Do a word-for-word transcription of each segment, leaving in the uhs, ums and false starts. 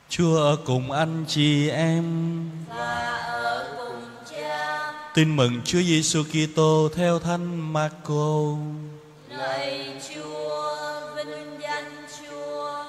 Chúa ở cùng anh chị em và ở cùng Cha. Tin mừng Chúa Giêsu Kitô theo Thánh Marco. Lạy Chúa, vinh danh Chúa.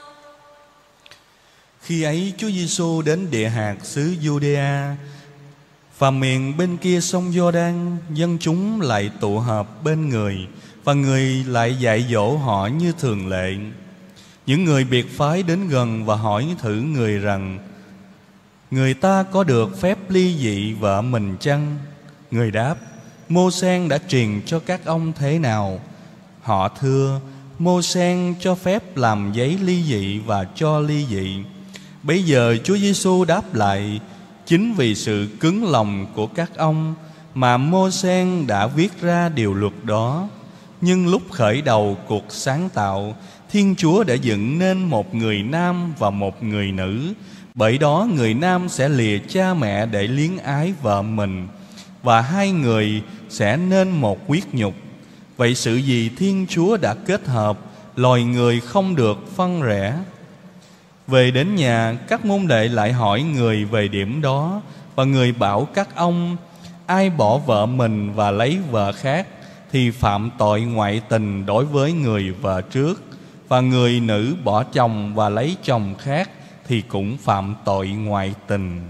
Khi ấy Chúa Giêsu đến địa hạt xứ Giu-đê-a và miền bên kia sông Giô-đan. Dân chúng lại tụ họp bên người, và người lại dạy dỗ họ như thường lệ. Những người biệt phái đến gần và hỏi thử người rằng: người ta có được phép ly dị vợ mình chăng? Người đáp: Mô-sê đã truyền cho các ông thế nào? Họ thưa: Mô-sê cho phép làm giấy ly dị và cho ly dị. Bấy giờ Chúa Giêsu đáp lại: chính vì sự cứng lòng của các ông mà Mô-sê đã viết ra điều luật đó. Nhưng lúc khởi đầu cuộc sáng tạo, Thiên Chúa đã dựng nên một người nam và một người nữ. Bởi đó người nam sẽ lìa cha mẹ để liếng ái vợ mình, và hai người sẽ nên một huyết nhục. Vậy sự gì Thiên Chúa đã kết hợp, loài người không được phân rẽ. Về đến nhà, các môn đệ lại hỏi người về điểm đó, và người bảo các ông: ai bỏ vợ mình và lấy vợ khác thì phạm tội ngoại tình đối với người vợ trước, và người nữ bỏ chồng và lấy chồng khác thì cũng phạm tội ngoại tình.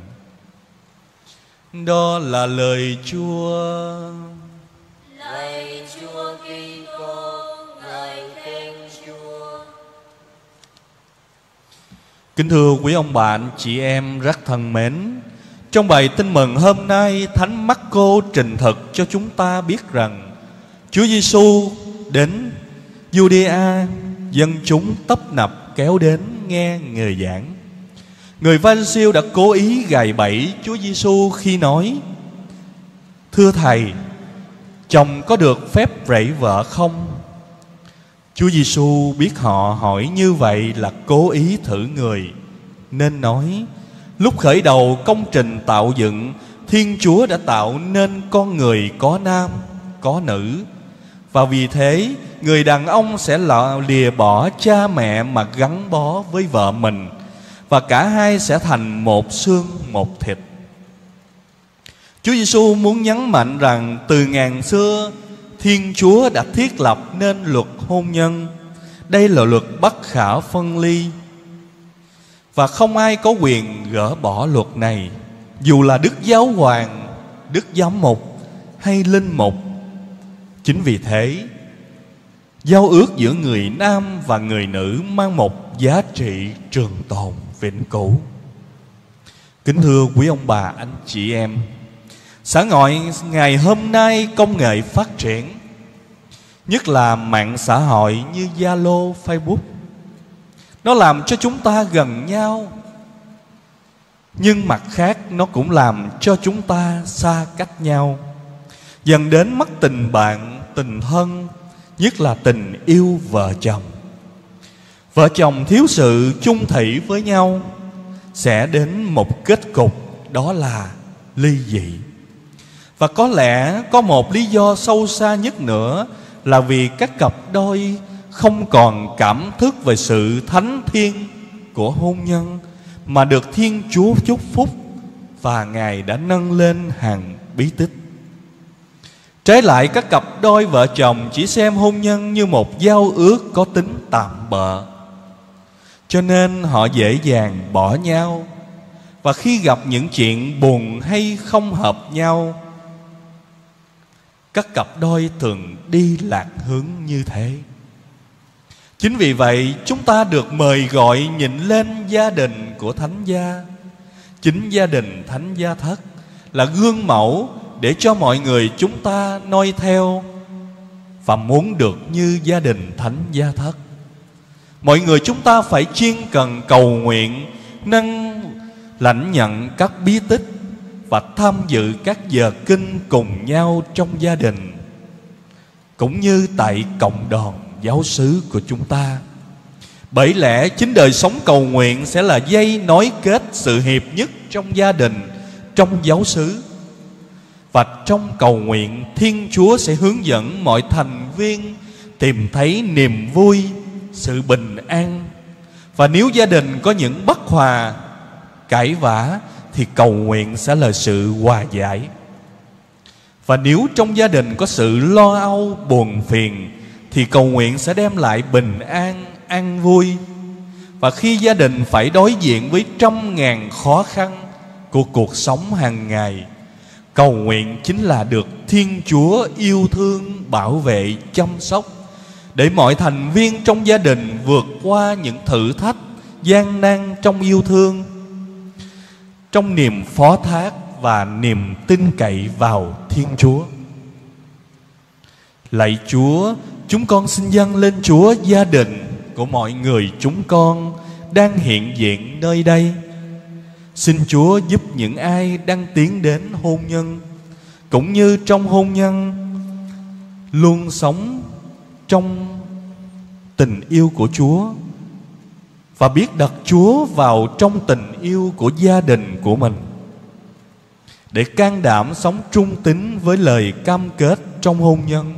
Đó là lời Chúa. Lạy Chúa Kitô, ngợi khen Chúa. Kính thưa quý ông bà, anh chị em rất thân mến, trong bài tin mừng hôm nay, Thánh Marco trình thực cho chúng ta biết rằng Chúa Giêsu đến Giu-đê-a, dân chúng tấp nập kéo đến nghe người giảng. Người Pha-ri-siêu đã cố ý gài bẫy Chúa Giêsu khi nói: thưa Thầy, chồng có được phép rẫy vợ không? Chúa Giêsu biết họ hỏi như vậy là cố ý thử người, nên nói: lúc khởi đầu công trình tạo dựng, Thiên Chúa đã tạo nên con người có nam, có nữ. Và vì thế, người đàn ông sẽ lìa bỏ cha mẹ mà gắn bó với vợ mình, và cả hai sẽ thành một xương một thịt. Chúa Giêsu muốn nhấn mạnh rằng từ ngàn xưa, Thiên Chúa đã thiết lập nên luật hôn nhân. Đây là luật bất khả phân ly, và không ai có quyền gỡ bỏ luật này, dù là Đức Giáo Hoàng, Đức Giám Mục hay Linh Mục. Chính vì thế, giao ước giữa người nam và người nữ mang một giá trị trường tồn vĩnh cửu. Kính thưa quý ông bà, anh chị em, xã hội ngày hôm nay công nghệ phát triển, nhất là mạng xã hội như Zalo, Facebook, nó làm cho chúng ta gần nhau, nhưng mặt khác nó cũng làm cho chúng ta xa cách nhau, dần đến mất tình bạn, tình thân, nhất là tình yêu vợ chồng. Vợ chồng thiếu sự chung thủy với nhau sẽ đến một kết cục, đó là ly dị. Và có lẽ có một lý do sâu xa nhất nữa là vì các cặp đôi không còn cảm thức về sự thánh thiêng của hôn nhân mà được Thiên Chúa chúc phúc, và Ngài đã nâng lên hàng bí tích. Trái lại, các cặp đôi vợ chồng chỉ xem hôn nhân như một giao ước có tính tạm bợ, cho nên họ dễ dàng bỏ nhau. Và khi gặp những chuyện buồn hay không hợp nhau, các cặp đôi thường đi lạc hướng như thế. Chính vì vậy, chúng ta được mời gọi nhìn lên gia đình của Thánh Gia. Chính gia đình Thánh Gia Thất là gương mẫu để cho mọi người chúng ta noi theo, và muốn được như gia đình Thánh Gia Thất, mọi người chúng ta phải chuyên cần cầu nguyện, nâng lãnh nhận các bí tích và tham dự các giờ kinh cùng nhau trong gia đình, cũng như tại cộng đoàn giáo xứ của chúng ta. Bởi lẽ chính đời sống cầu nguyện sẽ là dây nối kết sự hiệp nhất trong gia đình, trong giáo xứ. Và trong cầu nguyện, Thiên Chúa sẽ hướng dẫn mọi thành viên tìm thấy niềm vui, sự bình an. Và nếu gia đình có những bất hòa, cãi vã thì cầu nguyện sẽ là sự hòa giải. Và nếu trong gia đình có sự lo âu, buồn phiền thì cầu nguyện sẽ đem lại bình an, an vui. Và khi gia đình phải đối diện với trăm ngàn khó khăn của cuộc sống hàng ngày, cầu nguyện chính là được Thiên Chúa yêu thương, bảo vệ, chăm sóc, để mọi thành viên trong gia đình vượt qua những thử thách, gian nan trong yêu thương, trong niềm phó thác và niềm tin cậy vào Thiên Chúa. Lạy Chúa, chúng con xin dâng lên Chúa gia đình của mọi người chúng con đang hiện diện nơi đây. Xin Chúa giúp những ai đang tiến đến hôn nhân, cũng như trong hôn nhân, luôn sống trong tình yêu của Chúa và biết đặt Chúa vào trong tình yêu của gia đình của mình, để can đảm sống trung tín với lời cam kết trong hôn nhân,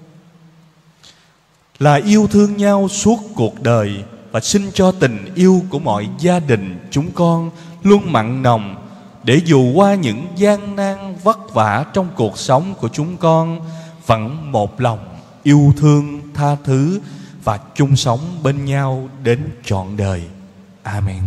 là yêu thương nhau suốt cuộc đời. Và xin cho tình yêu của mọi gia đình chúng con luôn mặn nồng, để dù qua những gian nan vất vả trong cuộc sống của chúng con, vẫn một lòng yêu thương, tha thứ và chung sống bên nhau đến trọn đời. Amen.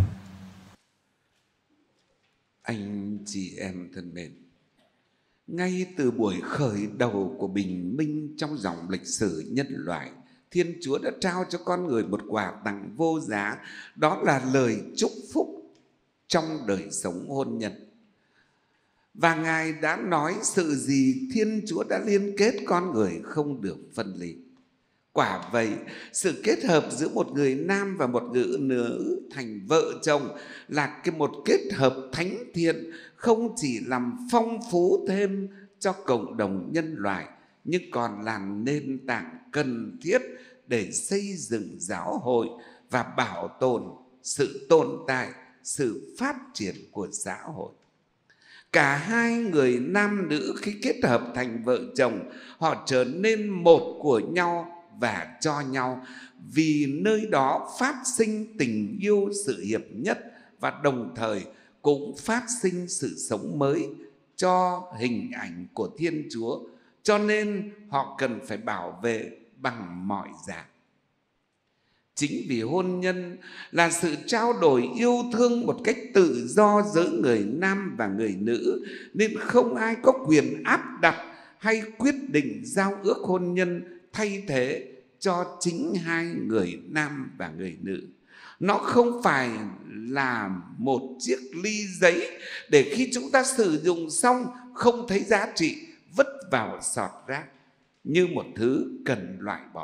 Anh chị em thân mến, ngay từ buổi khởi đầu của bình minh trong dòng lịch sử nhân loại, Thiên Chúa đã trao cho con người một quà tặng vô giá, đó là lời chúc phúc trong đời sống hôn nhân. Và Ngài đã nói sự gì Thiên Chúa đã liên kết con người không được phân ly. Quả vậy, sự kết hợp giữa một người nam và một người nữ thành vợ chồng là cái một kết hợp thánh thiện, không chỉ làm phong phú thêm cho cộng đồng nhân loại, nhưng còn là nền tảng cần thiết để xây dựng giáo hội và bảo tồn sự tồn tại, sự phát triển của xã hội. Cả hai người nam nữ khi kết hợp thành vợ chồng, họ trở nên một của nhau và cho nhau, vì nơi đó phát sinh tình yêu sự hiệp nhất, và đồng thời cũng phát sinh sự sống mới cho hình ảnh của Thiên Chúa. Cho nên họ cần phải bảo vệ bằng mọi giá. Chính vì hôn nhân là sự trao đổi yêu thương một cách tự do giữa người nam và người nữ, nên không ai có quyền áp đặt hay quyết định giao ước hôn nhân thay thế cho chính hai người nam và người nữ. Nó không phải là một chiếc ly giấy để khi chúng ta sử dụng xong không thấy giá trị, vứt vào sọt rác, như một thứ cần loại bỏ.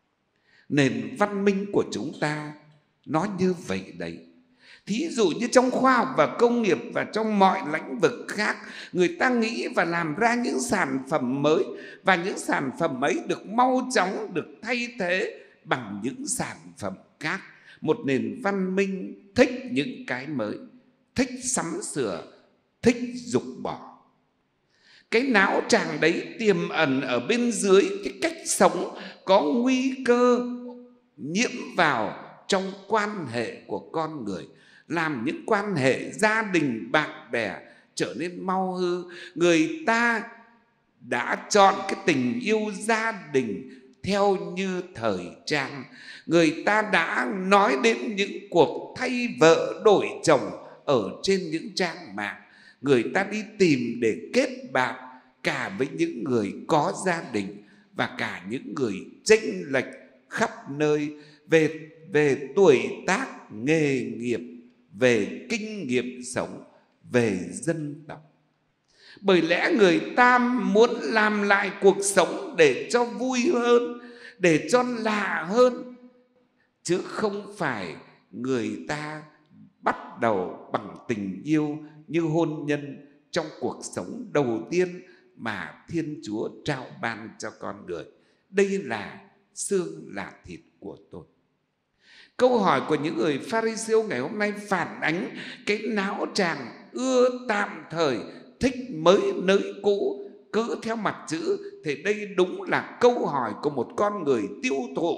Nền văn minh của chúng ta nó như vậy đấy. Thí dụ như trong khoa học và công nghiệp và trong mọi lĩnh vực khác, người ta nghĩ và làm ra những sản phẩm mới, và những sản phẩm ấy được mau chóng được thay thế bằng những sản phẩm khác. Một nền văn minh thích những cái mới, thích sắm sửa, thích dục bỏ. Cái não tràng đấy tiềm ẩn ở bên dưới cái cách sống có nguy cơ nhiễm vào trong quan hệ của con người, làm những quan hệ gia đình, bạn bè trở nên mau hư. Người ta đã chọn cái tình yêu gia đình theo như thời trang. Người ta đã nói đến những cuộc thay vợ đổi chồng ở trên những trang mạng. Người ta đi tìm để kết bạn cả với những người có gia đình và cả những người chênh lệch khắp nơi về, về tuổi tác, nghề nghiệp, về kinh nghiệm sống, về dân tộc. Bởi lẽ người ta muốn làm lại cuộc sống để cho vui hơn, để cho lạ hơn, chứ không phải người ta bắt đầu bằng tình yêu như hôn nhân trong cuộc sống đầu tiên mà Thiên Chúa trao ban cho con người. Đây là xương là thịt của tôi. Câu hỏi của những người Pha-ri-siêu ngày hôm nay phản ánh cái não tràng ưa tạm thời, thích mới nới cũ, cứ theo mặt chữ. Thì đây đúng là câu hỏi của một con người tiêu thụ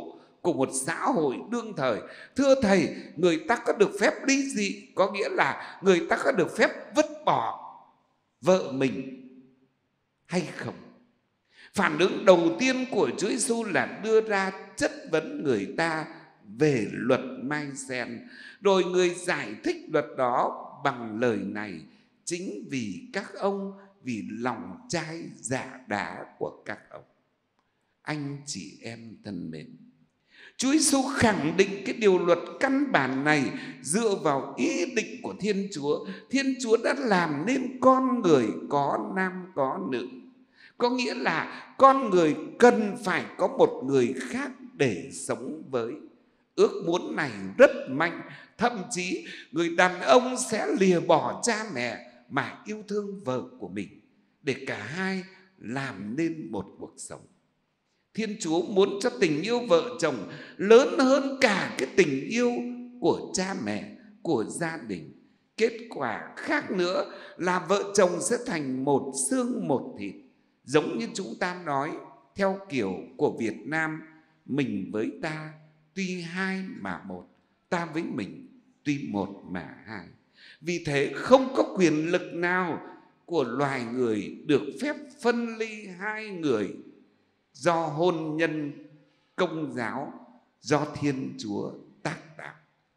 của một xã hội đương thời. Thưa Thầy, người ta có được phép ly dị, có nghĩa là người ta có được phép vứt bỏ vợ mình hay không? Phản ứng đầu tiên của Chúa Giêsu là đưa ra chất vấn người ta về luật Mai Sen. Rồi người giải thích luật đó bằng lời này: chính vì các ông, vì lòng trai dạ đá của các ông. Anh chị em thân mến, Chúa Giêsu khẳng định cái điều luật căn bản này dựa vào ý định của Thiên Chúa. Thiên Chúa đã làm nên con người có nam có nữ. Có nghĩa là con người cần phải có một người khác để sống với. Ước muốn này rất mạnh. Thậm chí người đàn ông sẽ lìa bỏ cha mẹ mà yêu thương vợ của mình, để cả hai làm nên một cuộc sống. Thiên Chúa muốn cho tình yêu vợ chồng lớn hơn cả cái tình yêu của cha mẹ, của gia đình. Kết quả khác nữa là vợ chồng sẽ thành một xương một thịt. Giống như chúng ta nói theo kiểu của Việt Nam: mình với ta tuy hai mà một, ta với mình tuy một mà hai. Vì thế không có quyền lực nào của loài người được phép phân ly hai người do hôn nhân Công giáo, do Thiên Chúa tác tạo.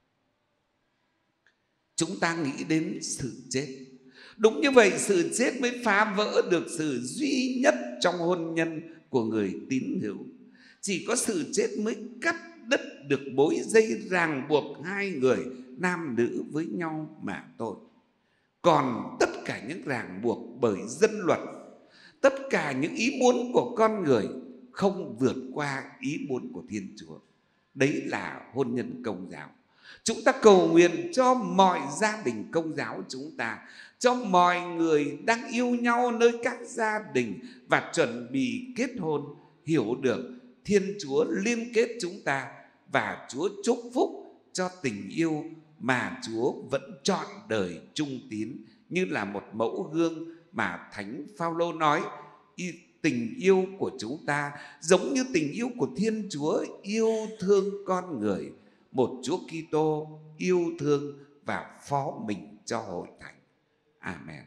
Chúng ta nghĩ đến sự chết. Đúng như vậy, sự chết mới phá vỡ được sự duy nhất trong hôn nhân của người tín hữu. Chỉ có sự chết mới cắt đứt được mối dây ràng buộc hai người nam nữ với nhau mà thôi. Còn tất cả những ràng buộc bởi dân luật, tất cả những ý muốn của con người không vượt qua ý muốn của Thiên Chúa. Đấy là hôn nhân Công giáo. Chúng ta cầu nguyện cho mọi gia đình Công giáo chúng ta, cho mọi người đang yêu nhau nơi các gia đình và chuẩn bị kết hôn, hiểu được Thiên Chúa liên kết chúng ta, và Chúa chúc phúc cho tình yêu mà Chúa vẫn chọn đời trung tín, như là một mẫu gương mà Thánh Phaolô nói: tình yêu của chúng ta giống như tình yêu của Thiên Chúa yêu thương con người, một Chúa Kitô yêu thương và phó mình cho hội thánh. Amen.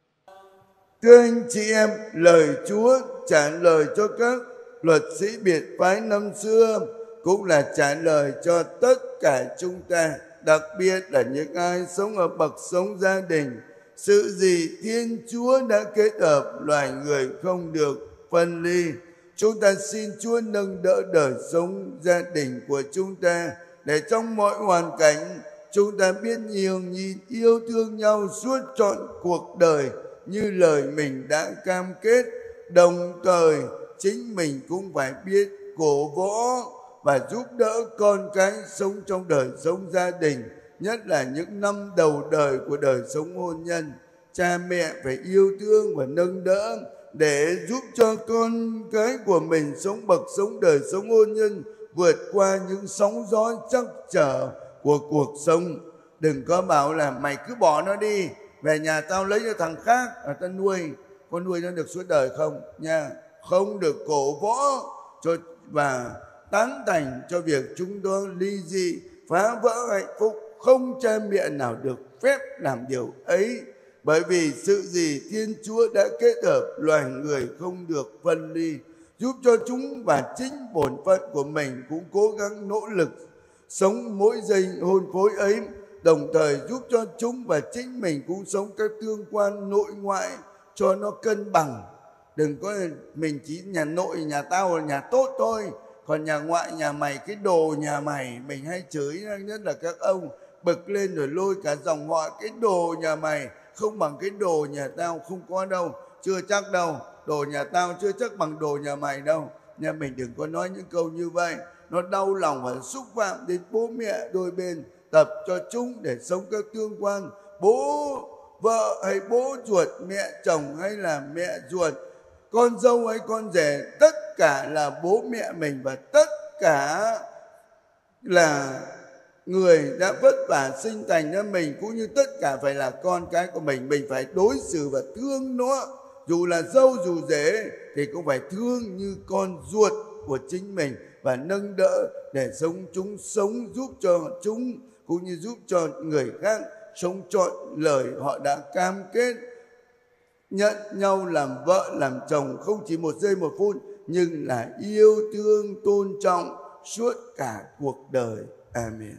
Thưa anh chị em, lời Chúa trả lời cho các luật sĩ biệt phái năm xưa cũng là trả lời cho tất cả chúng ta, đặc biệt là những ai sống ở bậc sống gia đình. Sự gì Thiên Chúa đã kết hợp, loài người không được phân ly. Chúng ta xin Chúa nâng đỡ đời sống gia đình của chúng ta, để trong mọi hoàn cảnh chúng ta biết nhường nhịn yêu thương nhau suốt trọn cuộc đời như lời mình đã cam kết. Đồng thời chính mình cũng phải biết cổ vũ và giúp đỡ con cái sống trong đời sống gia đình, nhất là những năm đầu đời của đời sống hôn nhân. Cha mẹ phải yêu thương và nâng đỡ để giúp cho con cái của mình sống bậc sống đời sống hôn nhân vượt qua những sóng gió trắc trở của cuộc sống. Đừng có bảo là mày cứ bỏ nó đi, về nhà tao lấy cho thằng khác à, tao nuôi, con nuôi nó được suốt đời không nha. Không được cổ vũ cho và tán thành cho việc chúng tôi ly dị, phá vỡ hạnh phúc. Không cha mẹ nào được phép làm điều ấy, bởi vì sự gì Thiên Chúa đã kết hợp, loài người không được phân ly. Giúp cho chúng và chính bổn phận của mình cũng cố gắng nỗ lực sống mỗi giây hôn phối ấy, đồng thời giúp cho chúng và chính mình cũng sống các tương quan nội ngoại cho nó cân bằng. Đừng có mình chỉ nhà nội nhà tao là nhà tốt thôi, còn nhà ngoại nhà mày cái đồ nhà mày. Mình hay chửi nhất là các ông bực lên rồi lôi cả dòng họ: cái đồ nhà mày không bằng cái đồ nhà tao. Không có đâu, chưa chắc đâu. Đồ nhà tao chưa chắc bằng đồ nhà mày đâu. Nhà mình đừng có nói những câu như vậy, nó đau lòng và xúc phạm đến bố mẹ đôi bên. Tập cho chúng để sống các tương quan bố vợ hay bố ruột, mẹ chồng hay là mẹ ruột, con dâu hay con rể, tất cả là bố mẹ mình và tất cả là người đã vất vả sinh thành ra mình, cũng như tất cả phải là con cái của mình. Mình phải đối xử và thương nó, dù là dâu dù rể thì cũng phải thương như con ruột của chính mình và nâng đỡ để sống chúng sống giúp cho chúng cũng như giúp cho người khác sống trọn lời họ đã cam kết nhận nhau làm vợ làm chồng, không chỉ một giây một phút, nhưng là yêu thương tôn trọng suốt cả cuộc đời. Amen.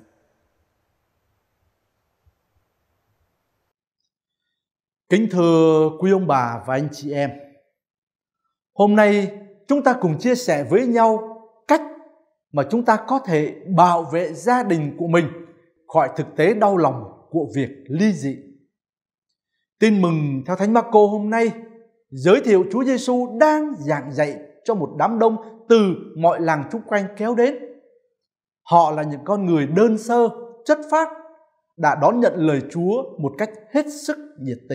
Kính thưa quý ông bà và anh chị em, hôm nay chúng ta cùng chia sẻ với nhau cách mà chúng ta có thể bảo vệ gia đình của mình khỏi thực tế đau lòng của việc ly dị. Tin mừng theo Thánh Mác-cô hôm nay giới thiệu Chúa Giêsu đang giảng dạy cho một đám đông từ mọi làng chung quanh kéo đến. Họ là những con người đơn sơ, chất phác, đã đón nhận lời Chúa một cách hết sức nhiệt tình.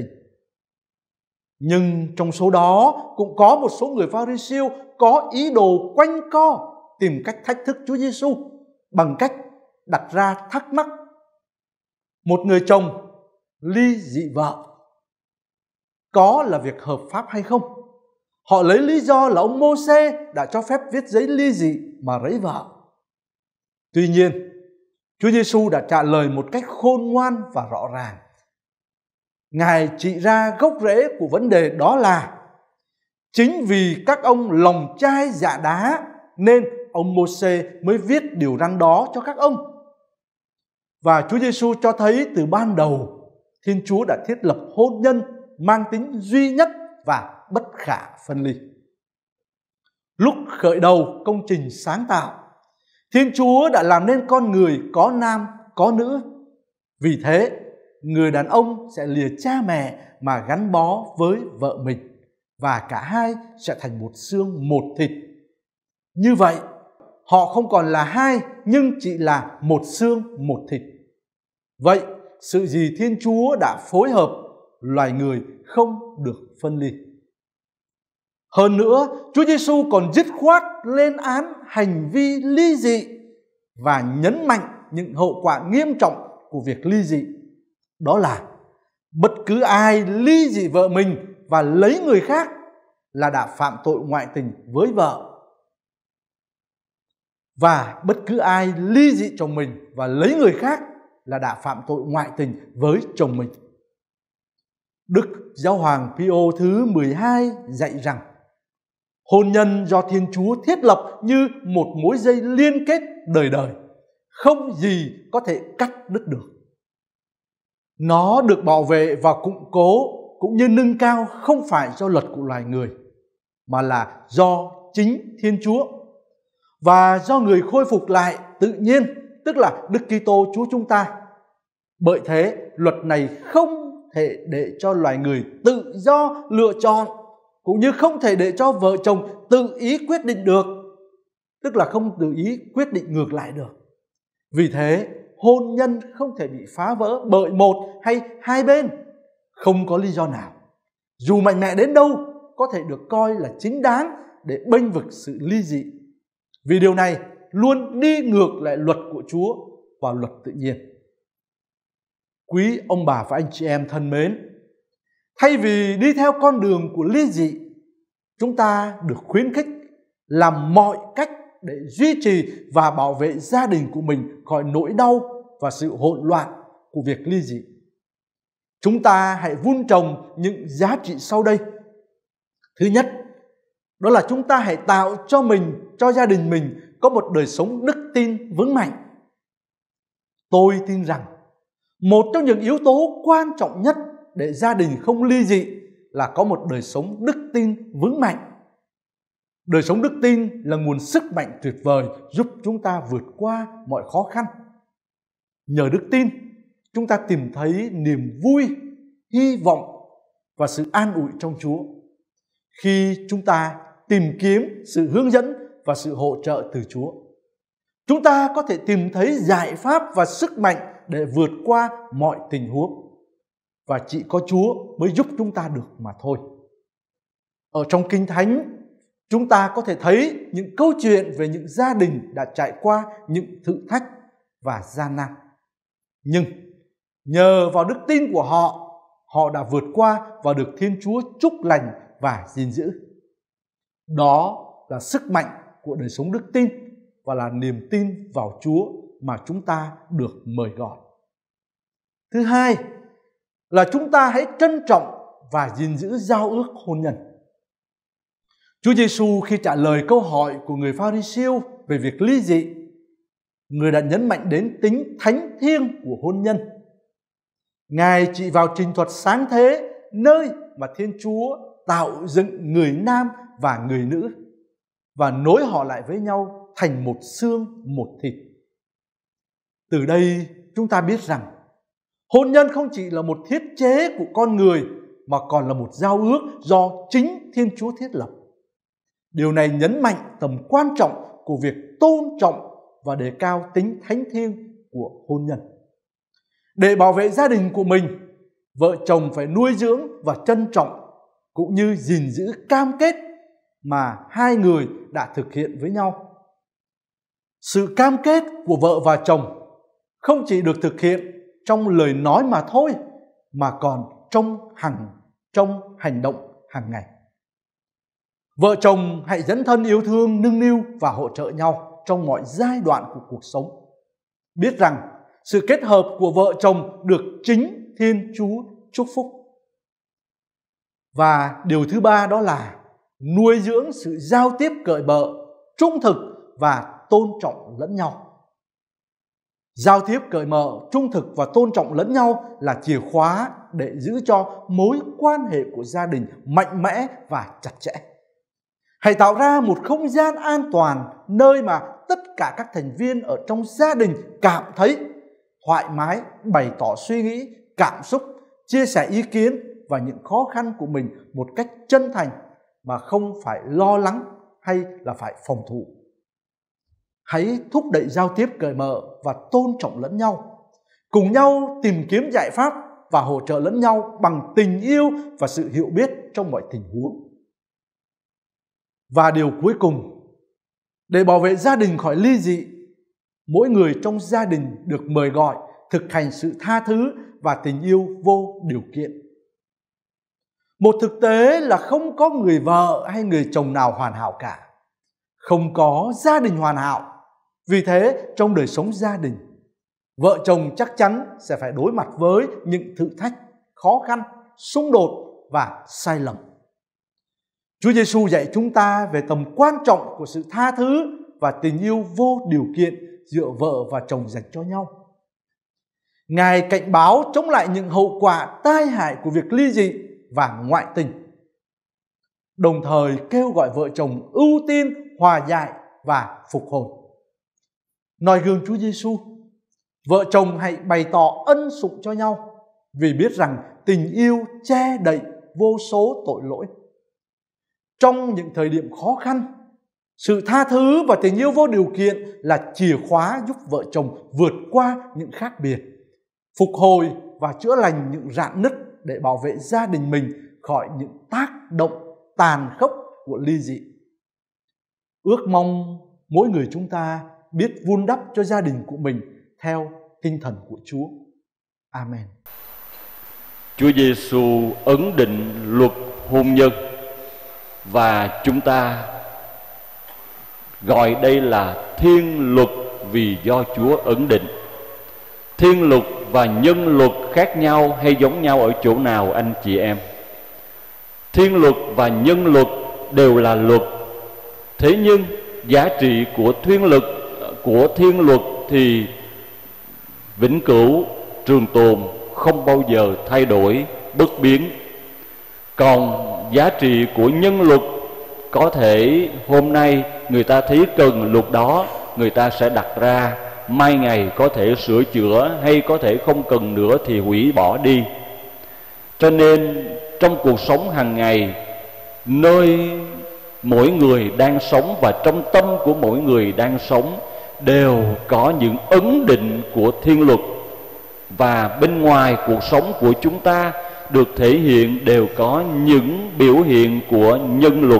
Nhưng trong số đó cũng có một số người Pha-ri-siêu có ý đồ quanh co tìm cách thách thức Chúa Giêsu bằng cách đặt ra thắc mắc: một người chồng ly dị vợ có là việc hợp pháp hay không? Họ lấy lý do là ông Mô-sê đã cho phép viết giấy ly dị mà lấy vợ. Tuy nhiên, Chúa Giêsu đã trả lời một cách khôn ngoan và rõ ràng. Ngài chỉ ra gốc rễ của vấn đề, đó là chính vì các ông lòng chai dạ đá nên ông Mô-sê mới viết điều răn đó cho các ông. Và Chúa Giêsu cho thấy từ ban đầu Thiên Chúa đã thiết lập hôn nhân mang tính duy nhất và bất khả phân ly. Lúc khởi đầu công trình sáng tạo, Thiên Chúa đã làm nên con người có nam có nữ. Vì thế, người đàn ông sẽ lìa cha mẹ mà gắn bó với vợ mình, và cả hai sẽ thành một xương một thịt. Như vậy, họ không còn là hai nhưng chỉ là một xương một thịt. Vậy, sự gì Thiên Chúa đã phối hợp, loài người không được phân ly. Hơn nữa, Chúa Giêsu còn dứt khoát lên án hành vi ly dị và nhấn mạnh những hậu quả nghiêm trọng của việc ly dị. Đó là bất cứ ai ly dị vợ mình và lấy người khác là đã phạm tội ngoại tình với vợ. Và bất cứ ai ly dị chồng mình và lấy người khác là đã phạm tội ngoại tình với chồng mình. Đức Giáo hoàng Pio thứ mười hai dạy rằng hôn nhân do Thiên Chúa thiết lập như một mối dây liên kết đời đời, không gì có thể cắt đứt được. Nó được bảo vệ và củng cố cũng như nâng cao không phải do luật của loài người, mà là do chính Thiên Chúa, và do người khôi phục lại tự nhiên, tức là Đức Kitô Chúa chúng ta. Bởi thế, luật này không thể để cho loài người tự do lựa chọn, cũng như không thể để cho vợ chồng tự ý quyết định được, tức là không tự ý quyết định ngược lại được. Vì thế, hôn nhân không thể bị phá vỡ bởi một hay hai bên, không có lý do nào, dù mạnh mẽ đến đâu, có thể được coi là chính đáng để bênh vực sự ly dị. Vì điều này luôn đi ngược lại luật của Chúa và luật tự nhiên. Quý ông bà và anh chị em thân mến, thay vì đi theo con đường của ly dị, chúng ta được khuyến khích làm mọi cách để duy trì và bảo vệ gia đình của mình khỏi nỗi đau và sự hỗn loạn của việc ly dị. Chúng ta hãy vun trồng những giá trị sau đây. Thứ nhất, đó là chúng ta hãy tạo cho mình, cho gia đình mình có một đời sống đức tin vững mạnh. Tôi tin rằng một trong những yếu tố quan trọng nhất để gia đình không ly dị là có một đời sống đức tin vững mạnh. Đời sống đức tin là nguồn sức mạnh tuyệt vời giúp chúng ta vượt qua mọi khó khăn. Nhờ đức tin, chúng ta tìm thấy niềm vui, hy vọng và sự an ủi trong Chúa. Khi chúng ta tìm kiếm sự hướng dẫn và sự hỗ trợ từ Chúa, chúng ta có thể tìm thấy giải pháp và sức mạnh để vượt qua mọi tình huống. Và chỉ có Chúa mới giúp chúng ta được mà thôi. Ở trong Kinh Thánh, chúng ta có thể thấy những câu chuyện về những gia đình đã trải qua những thử thách và gian nan. Nhưng nhờ vào đức tin của họ, họ đã vượt qua và được Thiên Chúa chúc lành và gìn giữ. Đó là sức mạnh của đời sống đức tin và là niềm tin vào Chúa mà chúng ta được mời gọi. Thứ hai là chúng ta hãy trân trọng và gìn giữ giao ước hôn nhân. Chúa Giêsu khi trả lời câu hỏi của người Pha-ri-siêu về việc ly dị, Người đã nhấn mạnh đến tính thánh thiêng của hôn nhân. Ngài chỉ vào trình thuật sáng thế, nơi mà Thiên Chúa tạo dựng người nam và người nữ và nối họ lại với nhau thành một xương, một thịt. Từ đây chúng ta biết rằng hôn nhân không chỉ là một thiết chế của con người mà còn là một giao ước do chính Thiên Chúa thiết lập. Điều này nhấn mạnh tầm quan trọng của việc tôn trọng và đề cao tính thánh thiêng của hôn nhân. Để bảo vệ gia đình của mình, vợ chồng phải nuôi dưỡng và trân trọng cũng như gìn giữ cam kết mà hai người đã thực hiện với nhau. Sự cam kết của vợ và chồng không chỉ được thực hiện trong lời nói mà thôi, mà còn trong hành trong hành động hàng ngày. Vợ chồng hãy dấn thân yêu thương, nâng niu và hỗ trợ nhau trong mọi giai đoạn của cuộc sống. Biết rằng sự kết hợp của vợ chồng được chính Thiên Chúa chúc phúc. Và điều thứ ba đó là nuôi dưỡng sự giao tiếp cởi mở, trung thực và tôn trọng lẫn nhau. Giao tiếp cởi mở, trung thực và tôn trọng lẫn nhau là chìa khóa để giữ cho mối quan hệ của gia đình mạnh mẽ và chặt chẽ. Hãy tạo ra một không gian an toàn nơi mà tất cả các thành viên ở trong gia đình cảm thấy thoải mái bày tỏ suy nghĩ, cảm xúc, chia sẻ ý kiến và những khó khăn của mình một cách chân thành mà không phải lo lắng hay là phải phòng thủ. Hãy thúc đẩy giao tiếp cởi mở và tôn trọng lẫn nhau, cùng nhau tìm kiếm giải pháp và hỗ trợ lẫn nhau bằng tình yêu và sự hiểu biết trong mọi tình huống. Và điều cuối cùng, để bảo vệ gia đình khỏi ly dị, mỗi người trong gia đình được mời gọi thực hành sự tha thứ và tình yêu vô điều kiện. Một thực tế là không có người vợ hay người chồng nào hoàn hảo cả. Không có gia đình hoàn hảo. Vì thế, trong đời sống gia đình, vợ chồng chắc chắn sẽ phải đối mặt với những thử thách, khó khăn, xung đột và sai lầm. Chúa Giêsu dạy chúng ta về tầm quan trọng của sự tha thứ và tình yêu vô điều kiện giữa vợ và chồng dành cho nhau. Ngài cảnh báo chống lại những hậu quả tai hại của việc ly dị và ngoại tình, đồng thời kêu gọi vợ chồng ưu tiên hòa giải và phục hồi. Noi gương Chúa Giêsu, vợ chồng hãy bày tỏ ân sủng cho nhau vì biết rằng tình yêu che đậy vô số tội lỗi. Trong những thời điểm khó khăn, sự tha thứ và tình yêu vô điều kiện là chìa khóa giúp vợ chồng vượt qua những khác biệt, phục hồi và chữa lành những rạn nứt để bảo vệ gia đình mình khỏi những tác động tàn khốc của ly dị. Ước mong mỗi người chúng ta biết vun đắp cho gia đình của mình theo tinh thần của Chúa. Amen. Chúa Giêsu ấn định luật hôn nhân và chúng ta gọi đây là thiên luật vì do Chúa ấn định. Thiên luật và nhân luật khác nhau hay giống nhau ở chỗ nào anh chị em? Thiên luật và nhân luật đều là luật. Thế nhưng giá trị của thiên luật của thiên luật thì vĩnh cửu, trường tồn, không bao giờ thay đổi, bất biến. Còn giá trị của nhân luật có thể hôm nay người ta thấy cần luật đó, người ta sẽ đặt ra, mai ngày có thể sửa chữa hay có thể không cần nữa thì hủy bỏ đi. Cho nên trong cuộc sống hàng ngày, nơi mỗi người đang sống và trong tâm của mỗi người đang sống đều có những ấn định của thiên luật, và bên ngoài cuộc sống của chúng ta được thể hiện đều có những biểu hiện của nhân luật.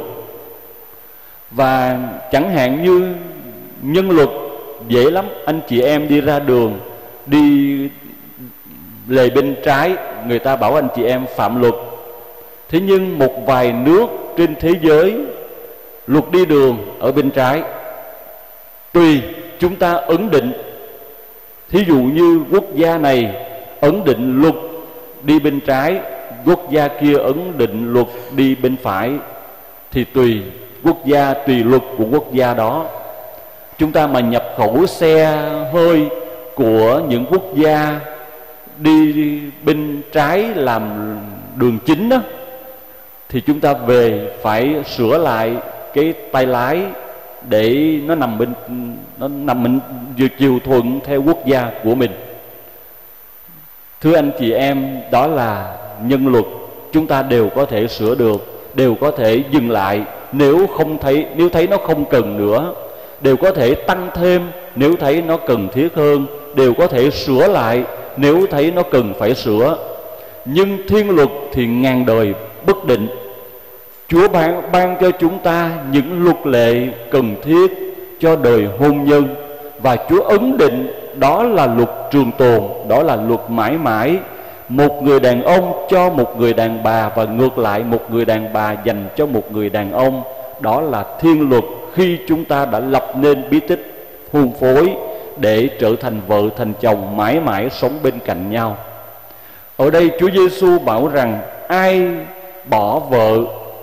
Và chẳng hạn như nhân luật dễ lắm, anh chị em đi ra đường, đi lề bên trái, người ta bảo anh chị em phạm luật. Thế nhưng một vài nước trên thế giới, luật đi đường ở bên trái, tùy chúng ta ấn định. Thí dụ như quốc gia này ấn định luật đi bên trái, quốc gia kia ấn định luật đi bên phải, thì tùy quốc gia, tùy luật của quốc gia đó. Chúng ta mà nhập khẩu xe hơi của những quốc gia đi bên trái làm đường chính đó, thì chúng ta về phải sửa lại cái tay lái để nó nằm bên nó nằm bên chiều thuận theo quốc gia của mình. Thưa anh chị em, đó là nhân luật, chúng ta đều có thể sửa được, đều có thể dừng lại nếu không thấy nếu thấy nó không cần nữa, đều có thể tăng thêm nếu thấy nó cần thiết hơn, đều có thể sửa lại nếu thấy nó cần phải sửa. Nhưng thiên luật thì ngàn đời bất định. Chúa ban, ban cho chúng ta những luật lệ cần thiết cho đời hôn nhân, và Chúa ấn định đó là luật trường tồn, đó là luật mãi mãi. Một người đàn ông cho một người đàn bà, và ngược lại một người đàn bà dành cho một người đàn ông. Đó là thiên luật khi chúng ta đã lập nên bí tích hôn phối để trở thành vợ thành chồng mãi mãi sống bên cạnh nhau. Ở đây Chúa Giêsu bảo rằng ai bỏ vợ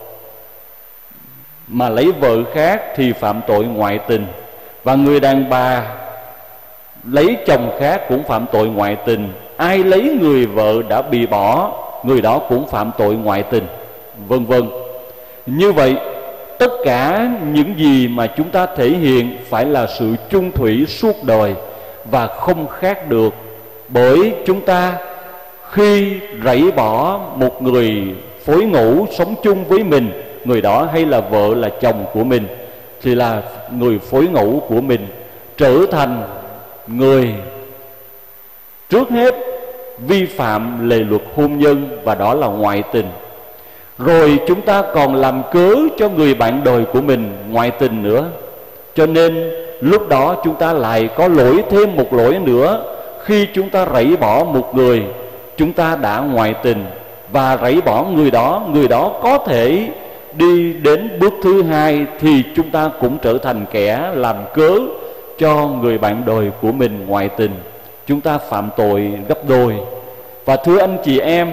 mà lấy vợ khác thì phạm tội ngoại tình, và người đàn bà lấy chồng khác cũng phạm tội ngoại tình. Ai lấy người vợ đã bị bỏ, người đó cũng phạm tội ngoại tình, vân vân. Như vậy, tất cả những gì mà chúng ta thể hiện phải là sự chung thủy suốt đời và không khác được. Bởi chúng ta khi rẫy bỏ một người phối ngẫu sống chung với mình, người đó hay là vợ là chồng của mình, thì là người phối ngẫu của mình, trở thành người trước hết vi phạm lề luật hôn nhân, và đó là ngoại tình. Rồi chúng ta còn làm cớ cho người bạn đời của mình ngoại tình nữa. Cho nên lúc đó chúng ta lại có lỗi thêm một lỗi nữa. Khi chúng ta rẫy bỏ một người, chúng ta đã ngoại tình, và rẫy bỏ người đó, người đó có thể đi đến bước thứ hai, thì chúng ta cũng trở thành kẻ làm cớ cho người bạn đời của mình ngoại tình. Chúng ta phạm tội gấp đôi. Và thưa anh chị em,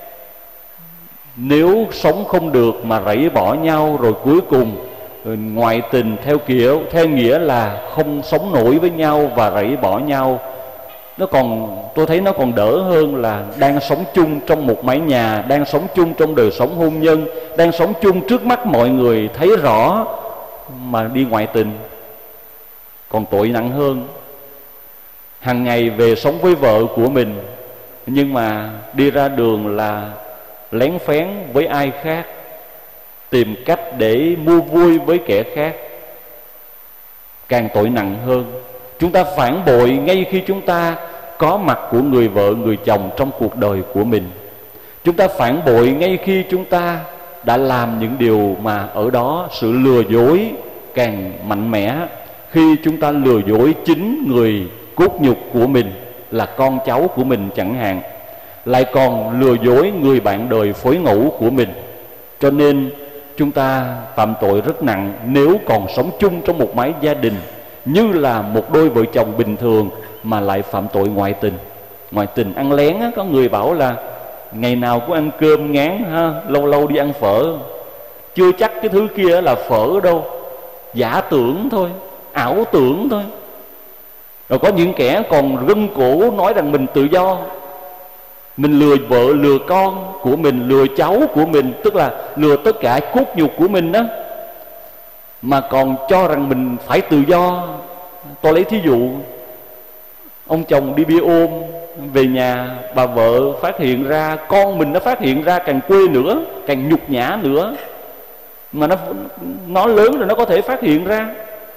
nếu sống không được mà rẫy bỏ nhau, rồi cuối cùng ngoại tình theo kiểu theo nghĩa là không sống nổi với nhau và rẫy bỏ nhau, nó còn tôi thấy nó còn đỡ hơn là đang sống chung trong một mái nhà, đang sống chung trong đời sống hôn nhân, đang sống chung trước mắt mọi người thấy rõ mà đi ngoại tình, còn tội nặng hơn. Hàng ngày về sống với vợ của mình, nhưng mà đi ra đường là lén phén với ai khác, tìm cách để mua vui với kẻ khác, càng tội nặng hơn. Chúng ta phản bội ngay khi chúng ta có mặt của người vợ, người chồng trong cuộc đời của mình. Chúng ta phản bội ngay khi chúng ta đã làm những điều mà ở đó sự lừa dối càng mạnh mẽ. Khi chúng ta lừa dối chính người cốt nhục của mình, là con cháu của mình chẳng hạn, lại còn lừa dối người bạn đời phối ngẫu của mình. Cho nên chúng ta phạm tội rất nặng nếu còn sống chung trong một mái gia đình như là một đôi vợ chồng bình thường mà lại phạm tội ngoại tình. Ngoại tình ăn lén á, có người bảo là ngày nào cũng ăn cơm ngán ha, lâu lâu đi ăn phở. Chưa chắc cái thứ kia là phở đâu, giả tưởng thôi, ảo tưởng thôi. Rồi có những kẻ còn gân cổ nói rằng mình tự do, mình lừa vợ, lừa con của mình, lừa cháu của mình, tức là lừa tất cả cốt nhục của mình đó, mà còn cho rằng mình phải tự do. Tôi lấy thí dụ, ông chồng đi bia ôm, về nhà bà vợ phát hiện ra, con mình nó phát hiện ra, càng quê nữa, càng nhục nhã nữa. Mà nó nó lớn rồi nó có thể phát hiện ra,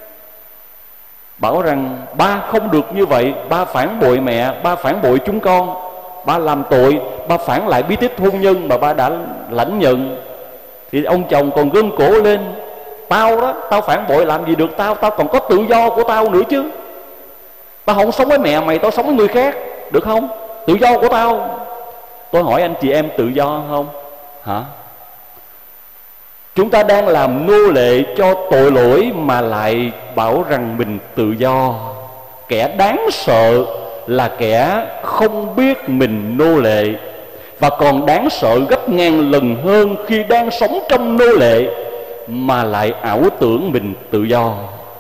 bảo rằng ba không được như vậy, ba phản bội mẹ, ba phản bội chúng con, ba làm tội, ba phản lại bí tích hôn nhân mà ba đã lãnh nhận. Thì ông chồng còn gân cổ lên, tao đó, tao phản bội làm gì được tao, tao còn có tự do của tao nữa chứ. Tao không sống với mẹ mày, tao sống với người khác, được không? Tự do của tao. Tôi hỏi anh chị em tự do không? Hả? Chúng ta đang làm nô lệ cho tội lỗi mà lại bảo rằng mình tự do. Kẻ đáng sợ là kẻ không biết mình nô lệ, và còn đáng sợ gấp ngàn lần hơn khi đang sống trong nô lệ mà lại ảo tưởng mình tự do.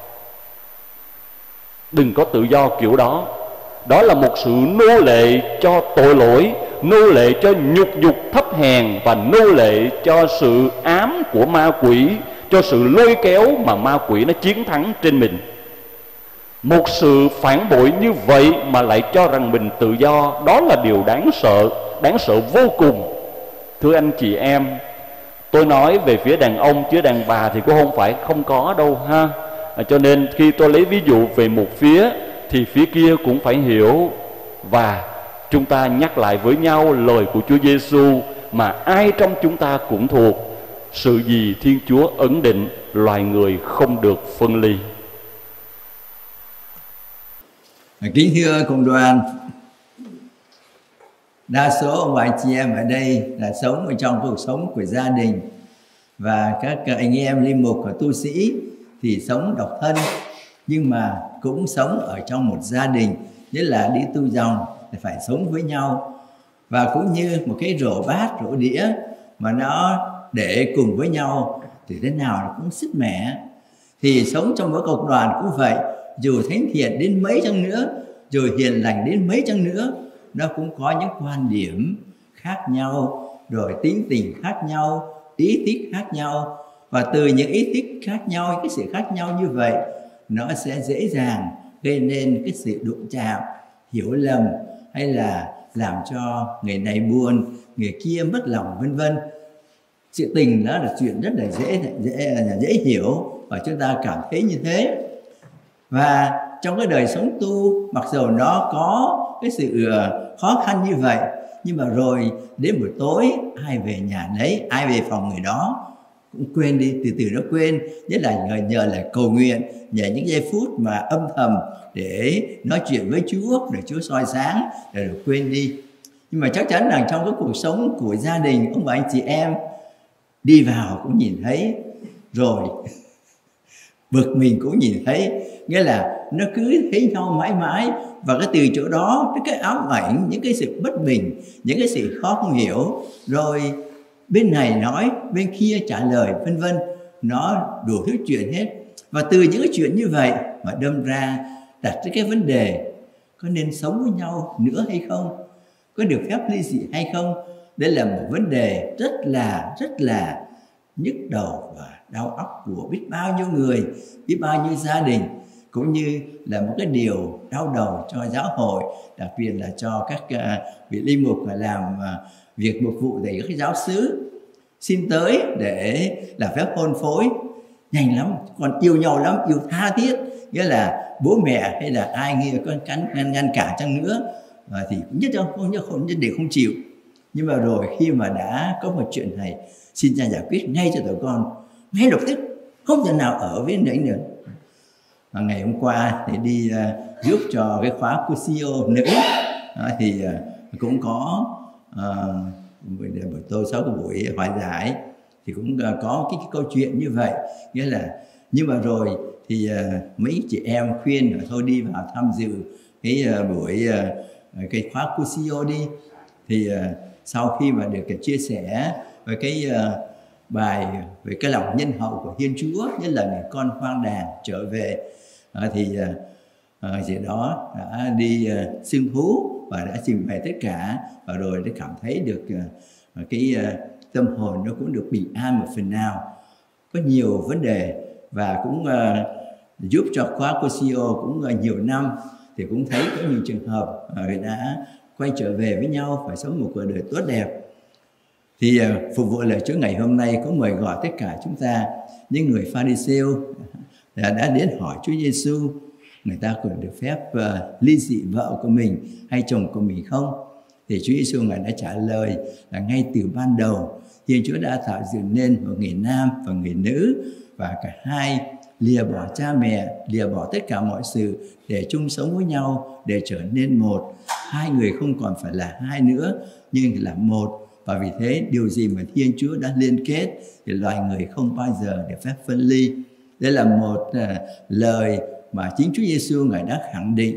Đừng có tự do kiểu đó. Đó là một sự nô lệ cho tội lỗi, nô lệ cho nhục dục thấp hèn, và nô lệ cho sự ám của ma quỷ, cho sự lôi kéo mà ma quỷ nó chiến thắng trên mình. Một sự phản bội như vậy mà lại cho rằng mình tự do, đó là điều đáng sợ, đáng sợ vô cùng. Thưa anh chị em, tôi nói về phía đàn ông chứ đàn bà thì cũng không phải không có đâu ha. À, cho nên khi tôi lấy ví dụ về một phía thì phía kia cũng phải hiểu. Và chúng ta nhắc lại với nhau lời của Chúa Giêsu mà ai trong chúng ta cũng thuộc: sự gì Thiên Chúa ấn định, loài người không được phân ly. Kính thưa cộng đoàn, đa số ông bà chị em ở đây là sống ở trong cuộc sống của gia đình, và các anh em linh mục và tu sĩ thì sống độc thân, nhưng mà cũng sống ở trong một gia đình, nhất là đi tu dòng thì phải sống với nhau. Và cũng như một cái rổ bát, rổ đĩa mà nó để cùng với nhau thì thế nào nó cũng sứt mẻ. Thì sống trong mỗi cộng đoàn cũng vậy, dù thánh thiện đến mấy chăng nữa, dù hiền lành đến mấy chăng nữa, nó cũng có những quan điểm khác nhau, rồi tính tình khác nhau, ý thích khác nhau. Và từ những ý thích khác nhau, cái sự khác nhau như vậy, nó sẽ dễ dàng gây nên cái sự đụng chạm, hiểu lầm, hay là làm cho người này buồn, người kia mất lòng, vân vân. Sự tình đó là chuyện rất là dễ dễ dễ hiểu, và chúng ta cảm thấy như thế. Và trong cái đời sống tu, mặc dù nó có cái sự khó khăn như vậy, nhưng mà rồi đến buổi tối ai về nhà nấy, ai về phòng người đó, cũng quên đi, từ từ nó quên. Nhất là nhờ, nhờ là cầu nguyện, nhờ những giây phút mà âm thầm để nói chuyện với Chúa, để Chúa soi sáng, để được quên đi. Nhưng mà chắc chắn rằng trong cái cuộc sống của gia đình, ông bà anh chị em đi vào cũng nhìn thấy, rồi bực mình cũng nhìn thấy. Nghĩa là nó cứ thấy nhau mãi mãi, và cái từ chỗ đó cái ám ảnh, những cái sự bất bình, những cái sự khó không hiểu, rồi bên này nói, bên kia trả lời, vân vân, nó đủ thứ chuyện hết. Và từ những cái chuyện như vậy mà đâm ra đặt ra cái vấn đề có nên sống với nhau nữa hay không, có được phép ly dị hay không. Đây là một vấn đề rất là rất là nhức đầu và đau óc của biết bao nhiêu người, biết bao nhiêu gia đình, cũng như là một cái điều đau đầu cho giáo hội, đặc biệt là cho các uh, vị linh mục làm uh, việc mục vụ để các giáo xứ xin tới để làm phép hôn phối nhanh lắm, còn yêu nhau lắm, yêu tha thiết. Nghĩa là bố mẹ hay là ai nghe con cắn ngăn ngăn cả chăng nữa uh, thì nhất là không nhất không nhất định không chịu. Nhưng mà rồi khi mà đã có một chuyện này, xin cha giải quyết ngay cho tụi con, ngay lập tức, không thể nào ở với nữa nữa. Và ngày hôm qua thì đi uh, giúp cho cái khóa Cusio nữ uh, thì uh, cũng có uh, buổi tôi sau cái buổi hòa giải thì cũng uh, có cái, cái câu chuyện như vậy. Nghĩa là nhưng mà rồi thì uh, mấy chị em khuyên uh, thôi đi vào tham dự cái uh, buổi uh, cái khóa Cusio đi. Thì uh, sau khi mà được uh, chia sẻ về cái uh, bài về cái lòng nhân hậu của Thiên Chúa, nhất là người con hoang đàn trở về, à, thì à, gì đó đã đi à, xưng hú và đã trình bày tất cả, và rồi đã cảm thấy được à, cái à, tâm hồn nó cũng được bình an một phần nào. Có nhiều vấn đề và cũng à, giúp cho khóa Cusio cũng à, nhiều năm thì cũng thấy có nhiều trường hợp à, người đã quay trở về với nhau và sống một cuộc đời tốt đẹp. Thì uh, phục vụ lời Chúa ngày hôm nay có mời gọi tất cả chúng ta, những người Pha-ri-sêu đã, đã đến hỏi Chúa Giêsu, người ta còn được phép uh, ly dị vợ của mình hay chồng của mình không? Thì Chúa Giêsu ngài đã trả lời là ngay từ ban đầu Thiên Chúa đã tạo dựng nên một người nam và người nữ, và cả hai lìa bỏ cha mẹ, lìa bỏ tất cả mọi sự để chung sống với nhau, để trở nên một. Hai người không còn phải là hai nữa, nhưng là một. Và vì thế điều gì mà Thiên Chúa đã liên kết thì loài người không bao giờ được phép phân ly. Đây là một uh, lời mà chính Chúa Giêsu Ngài đã khẳng định,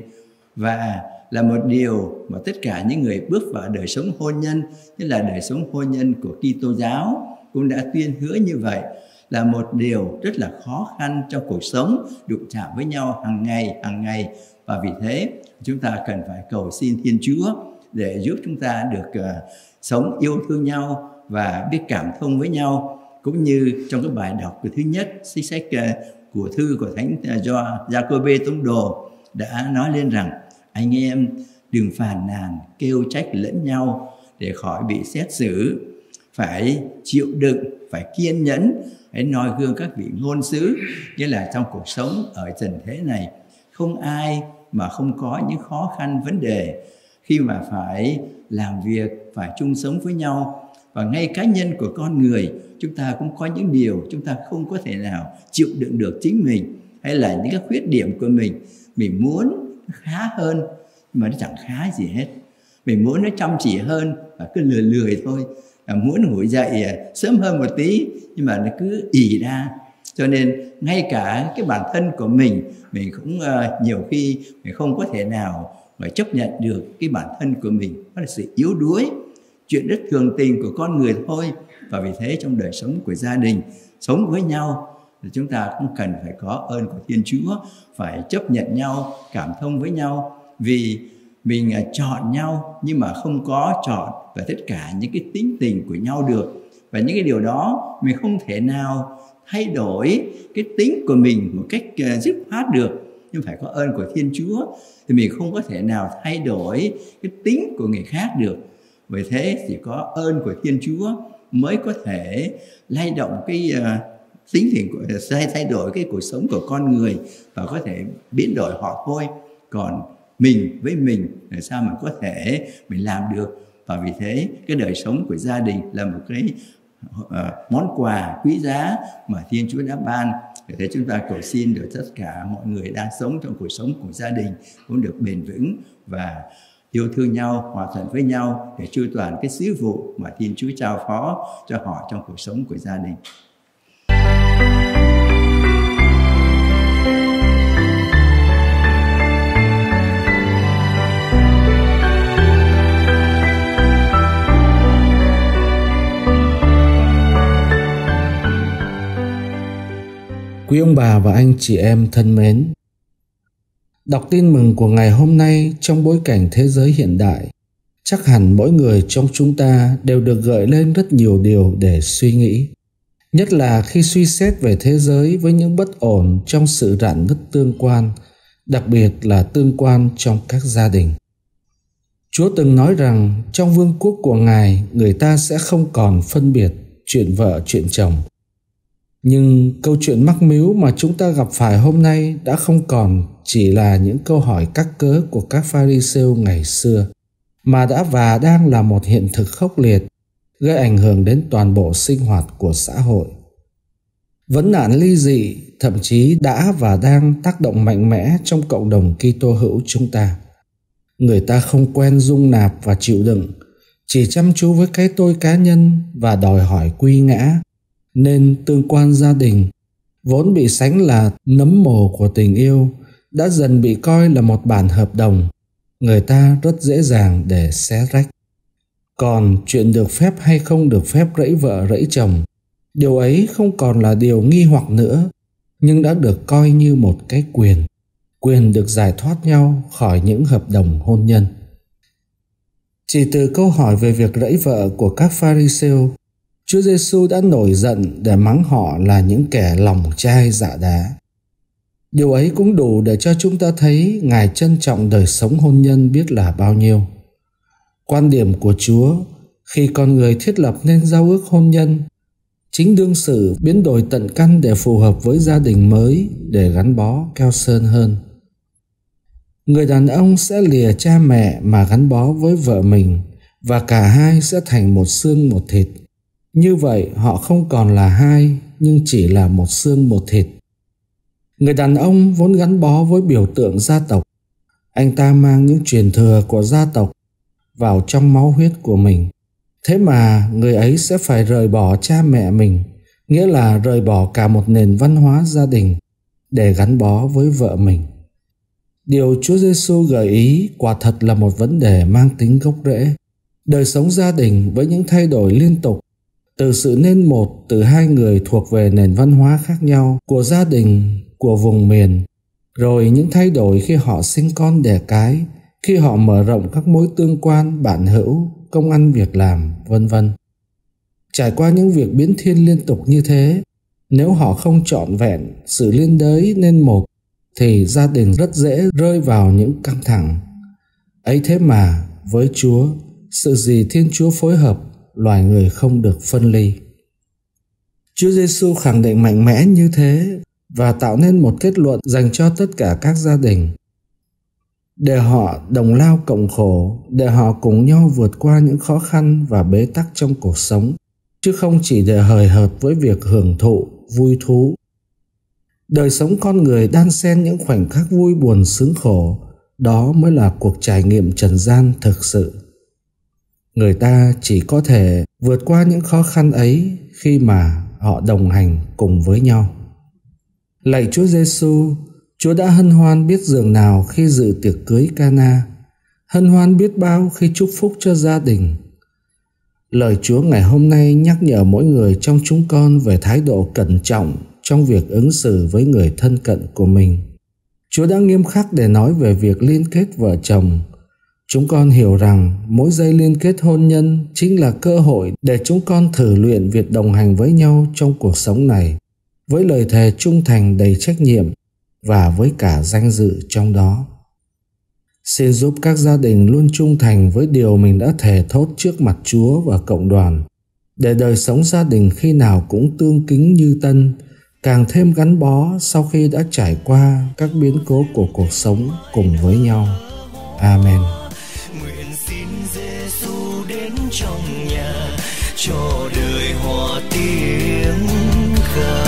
và là một điều mà tất cả những người bước vào đời sống hôn nhân, tức là đời sống hôn nhân của Kitô giáo, cũng đã tuyên hứa như vậy, là một điều rất là khó khăn trong cuộc sống, đụng chạm với nhau hàng ngày, hàng ngày. Và vì thế chúng ta cần phải cầu xin Thiên Chúa để giúp chúng ta được uh, sống yêu thương nhau và biết cảm thông với nhau. Cũng như trong cái bài đọc của thứ nhất, sách sách uh, của thư của Thánh uh, Giacôbê Tông Đồ đã nói lên rằng anh em đừng phàn nàn kêu trách lẫn nhau để khỏi bị xét xử, phải chịu đựng, phải kiên nhẫn, hãy noi gương các vị ngôn sứ. Nghĩa là trong cuộc sống ở trần thế này, không ai mà không có những khó khăn vấn đề khi mà phải làm việc, phải chung sống với nhau. Và ngay cá nhân của con người, chúng ta cũng có những điều chúng ta không có thể nào chịu đựng được chính mình, hay là những cái khuyết điểm của mình. Mình muốn khá hơn nhưng mà nó chẳng khá gì hết. Mình muốn nó chăm chỉ hơn và cứ lười lười thôi. À, muốn ngủ dậy sớm hơn một tí nhưng mà nó cứ ì ra. Cho nên ngay cả cái bản thân của mình, mình cũng uh, nhiều khi mình không có thể nào mà chấp nhận được cái bản thân của mình. Đó là sự yếu đuối, chuyện rất thường tình của con người thôi. Và vì thế trong đời sống của gia đình, sống với nhau, thì chúng ta cũng cần phải có ơn của Thiên Chúa, phải chấp nhận nhau, cảm thông với nhau. Vì mình chọn nhau nhưng mà không có chọn và tất cả những cái tính tình của nhau được. Và những cái điều đó mình không thể nào thay đổi cái tính của mình một cách dứt khoát được. Nhưng phải có ơn của Thiên Chúa thì mình không có thể nào thay đổi cái tính của người khác được. Bởi thế chỉ có ơn của Thiên Chúa mới có thể lay động cái uh, tính tình của, thay đổi cái cuộc sống của con người và có thể biến đổi họ thôi. Còn mình với mình làm sao mà có thể mình làm được. Và vì thế cái đời sống của gia đình là một cái uh, món quà quý giá mà Thiên Chúa đã ban. Để thế chúng ta cầu xin được tất cả mọi người đang sống trong cuộc sống của gia đình cũng được bền vững và yêu thương nhau, hòa thuận với nhau để chu toàn cái sứ vụ mà Thiên Chúa trao phó cho họ trong cuộc sống của gia đình. Quý ông bà và anh chị em thân mến, đọc tin mừng của ngày hôm nay trong bối cảnh thế giới hiện đại, chắc hẳn mỗi người trong chúng ta đều được gợi lên rất nhiều điều để suy nghĩ. Nhất là khi suy xét về thế giới với những bất ổn trong sự rạn nứt tương quan, đặc biệt là tương quan trong các gia đình. Chúa từng nói rằng trong vương quốc của Ngài, người ta sẽ không còn phân biệt chuyện vợ chuyện chồng. Nhưng câu chuyện mắc mếu mà chúng ta gặp phải hôm nay đã không còn chỉ là những câu hỏi cắc cớ của các Pha-ri-sêu ngày xưa, mà đã và đang là một hiện thực khốc liệt, gây ảnh hưởng đến toàn bộ sinh hoạt của xã hội. Vấn nạn ly dị thậm chí đã và đang tác động mạnh mẽ trong cộng đồng Kitô hữu chúng ta. Người ta không quen dung nạp và chịu đựng, chỉ chăm chú với cái tôi cá nhân và đòi hỏi quy ngã, nên tương quan gia đình, vốn bị sánh là nấm mồ của tình yêu, đã dần bị coi là một bản hợp đồng, người ta rất dễ dàng để xé rách. Còn chuyện được phép hay không được phép rẫy vợ rẫy chồng, điều ấy không còn là điều nghi hoặc nữa, nhưng đã được coi như một cái quyền, quyền được giải thoát nhau khỏi những hợp đồng hôn nhân. Chỉ từ câu hỏi về việc rẫy vợ của các Pha-ri-sêu, Chúa Giêsu đã nổi giận để mắng họ là những kẻ lòng chai dạ đá. Điều ấy cũng đủ để cho chúng ta thấy Ngài trân trọng đời sống hôn nhân biết là bao nhiêu. Quan điểm của Chúa khi con người thiết lập nên giao ước hôn nhân, chính đương sự biến đổi tận căn để phù hợp với gia đình mới, để gắn bó keo sơn hơn. Người đàn ông sẽ lìa cha mẹ mà gắn bó với vợ mình, và cả hai sẽ thành một xương một thịt. Như vậy họ không còn là hai, nhưng chỉ là một xương một thịt. Người đàn ông vốn gắn bó với biểu tượng gia tộc. Anh ta mang những truyền thừa của gia tộc vào trong máu huyết của mình. Thế mà người ấy sẽ phải rời bỏ cha mẹ mình, nghĩa là rời bỏ cả một nền văn hóa gia đình để gắn bó với vợ mình. Điều Chúa Giêsu gợi ý quả thật là một vấn đề mang tính gốc rễ. Đời sống gia đình với những thay đổi liên tục, từ sự nên một từ hai người thuộc về nền văn hóa khác nhau của gia đình, của vùng miền, rồi những thay đổi khi họ sinh con đẻ cái, khi họ mở rộng các mối tương quan, bạn hữu, công ăn việc làm, vân vân. Trải qua những việc biến thiên liên tục như thế, nếu họ không trọn vẹn sự liên đới nên một, thì gia đình rất dễ rơi vào những căng thẳng. Ấy thế mà với Chúa, sự gì Thiên Chúa phối hợp, loài người không được phân ly. Chúa Giêsu khẳng định mạnh mẽ như thế và tạo nên một kết luận dành cho tất cả các gia đình, để họ đồng lao cộng khổ, để họ cùng nhau vượt qua những khó khăn và bế tắc trong cuộc sống, chứ không chỉ để hời hợt với việc hưởng thụ, vui thú. Đời sống con người đan xen những khoảnh khắc vui buồn sướng khổ, đó mới là cuộc trải nghiệm trần gian thực sự. Người ta chỉ có thể vượt qua những khó khăn ấy khi mà họ đồng hành cùng với nhau. Lạy Chúa Giêsu, Chúa đã hân hoan biết dường nào khi dự tiệc cưới Cana, hân hoan biết bao khi chúc phúc cho gia đình. Lời Chúa ngày hôm nay nhắc nhở mỗi người trong chúng con về thái độ cẩn trọng trong việc ứng xử với người thân cận của mình. Chúa đã nghiêm khắc để nói về việc liên kết vợ chồng. Chúng con hiểu rằng mỗi giây liên kết hôn nhân chính là cơ hội để chúng con thử luyện việc đồng hành với nhau trong cuộc sống này, với lời thề trung thành đầy trách nhiệm và với cả danh dự trong đó. Xin giúp các gia đình luôn trung thành với điều mình đã thề thốt trước mặt Chúa và cộng đoàn, để đời sống gia đình khi nào cũng tương kính như tân, càng thêm gắn bó sau khi đã trải qua các biến cố của cuộc sống cùng với nhau. Amen. Nguyện xin Giêsu đến trong nhà, cho đời hòa tiếng ca.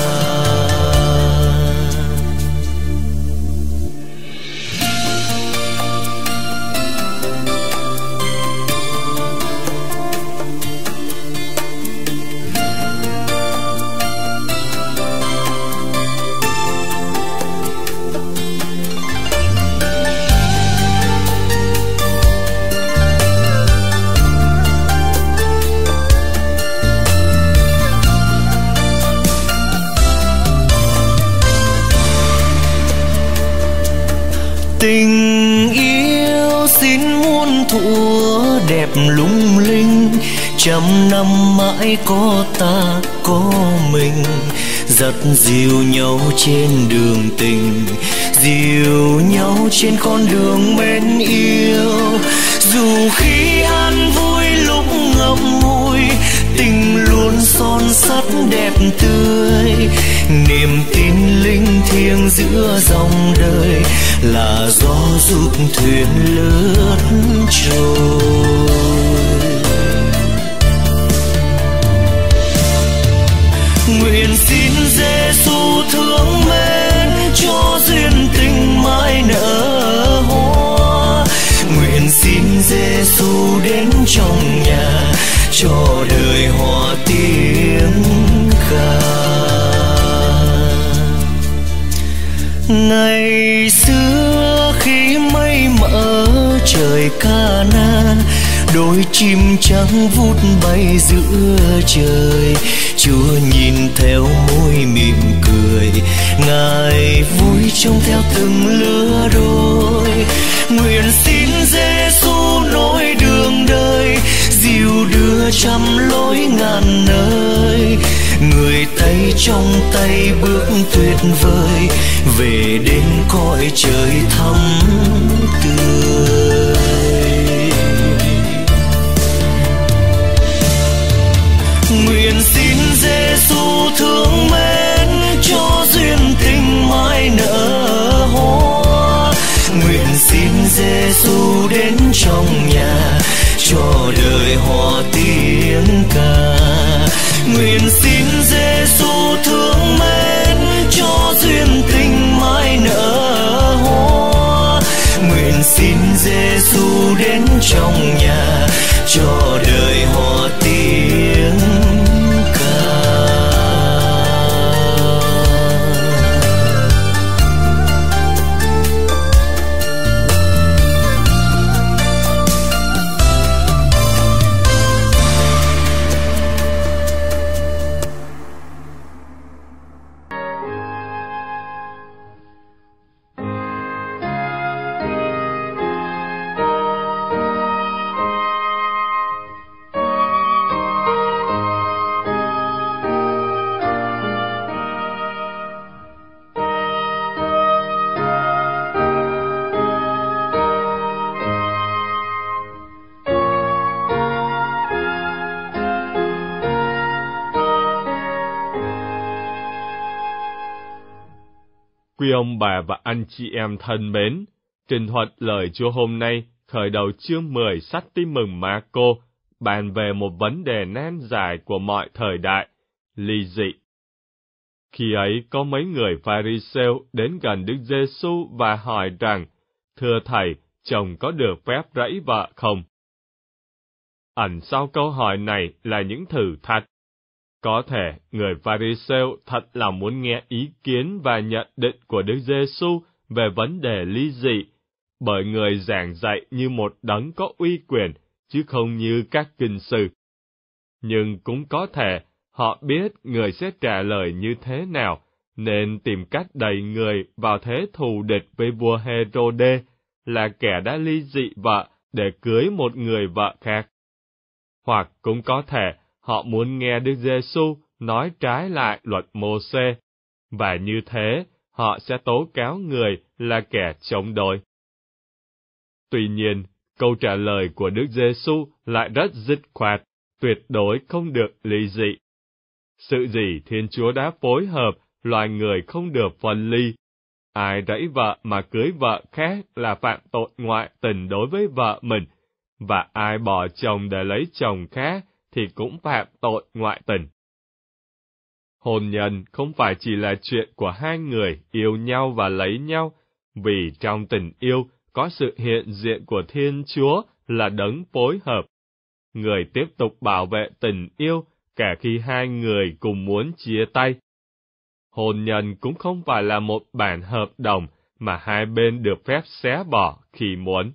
Tình yêu xin muôn thuở đẹp lung linh, trăm năm mãi có ta có mình, dắt dìu nhau trên đường tình, dìu nhau trên con đường mến yêu. Dù khi an vui lúc ngậm ngùi, tình luôn son sắt đẹp tươi, niềm tin linh thiêng giữa dòng đời là gió giúp thuyền lướt trôi. Nguyện xin Giêsu thương mến cho duyên tình mãi nở hoa. Nguyện xin Giêsu đến trong nhà, cho đời hòa tiếng ca. Ngày xưa khi mây mờ trời Cana, đôi chim trắng vút bay giữa trời, Chúa nhìn theo môi mỉm cười, Ngài vui trông theo từng lứa đôi. Nguyện xin Giêsu nối đường đời, dìu đưa trăm lối ngàn nơi, người tay trong tay bước tuyệt vời, về đến cõi trời thắm tươi. Nguyện xin Giêsu thương mến cho duyên tình mãi nở hoa. Nguyện xin Giêsu đến trong nhà, cho đời hòa tiếng ca. Nguyện xin Giêsu thương mến cho duyên tình mãi nở hoa. xin Giêsu đến trong nhà cho đời họ tin. Quý ông bà và anh chị em thân mến, trình thuật lời Chúa hôm nay khởi đầu chương mười sách Tin mừng Ma-cô bàn về một vấn đề nan giải của mọi thời đại, ly dị. Khi ấy có mấy người Pha-ri-sêu đến gần Đức Giê-xu và hỏi rằng: Thưa Thầy, chồng có được phép rẫy vợ không? Ẩn sau câu hỏi này là những thử thách. Có thể người Pha-ri-sêu thật là muốn nghe ý kiến và nhận định của Đức Giê-xu về vấn đề ly dị, bởi người giảng dạy như một đấng có uy quyền, chứ không như các kinh sư. Nhưng cũng có thể họ biết người sẽ trả lời như thế nào, nên tìm cách đẩy người vào thế thù địch với vua Hê-rô-đê, là kẻ đã ly dị vợ để cưới một người vợ khác. Hoặc cũng có thể họ muốn nghe Đức Giê-xu nói trái lại luật Mô-xê, và như thế họ sẽ tố cáo người là kẻ chống đối. Tuy nhiên, câu trả lời của Đức Giê-xu lại rất dứt khoát, tuyệt đối không được ly dị. Sự gì Thiên Chúa đã phối hợp, loài người không được phân ly. Ai rẫy vợ mà cưới vợ khác là phạm tội ngoại tình đối với vợ mình, và ai bỏ chồng để lấy chồng khác thì cũng phạm tội ngoại tình. Hôn nhân không phải chỉ là chuyện của hai người yêu nhau và lấy nhau, vì trong tình yêu có sự hiện diện của Thiên Chúa là đấng phối hợp. Người tiếp tục bảo vệ tình yêu cả khi hai người cùng muốn chia tay. Hôn nhân cũng không phải là một bản hợp đồng mà hai bên được phép xé bỏ khi muốn.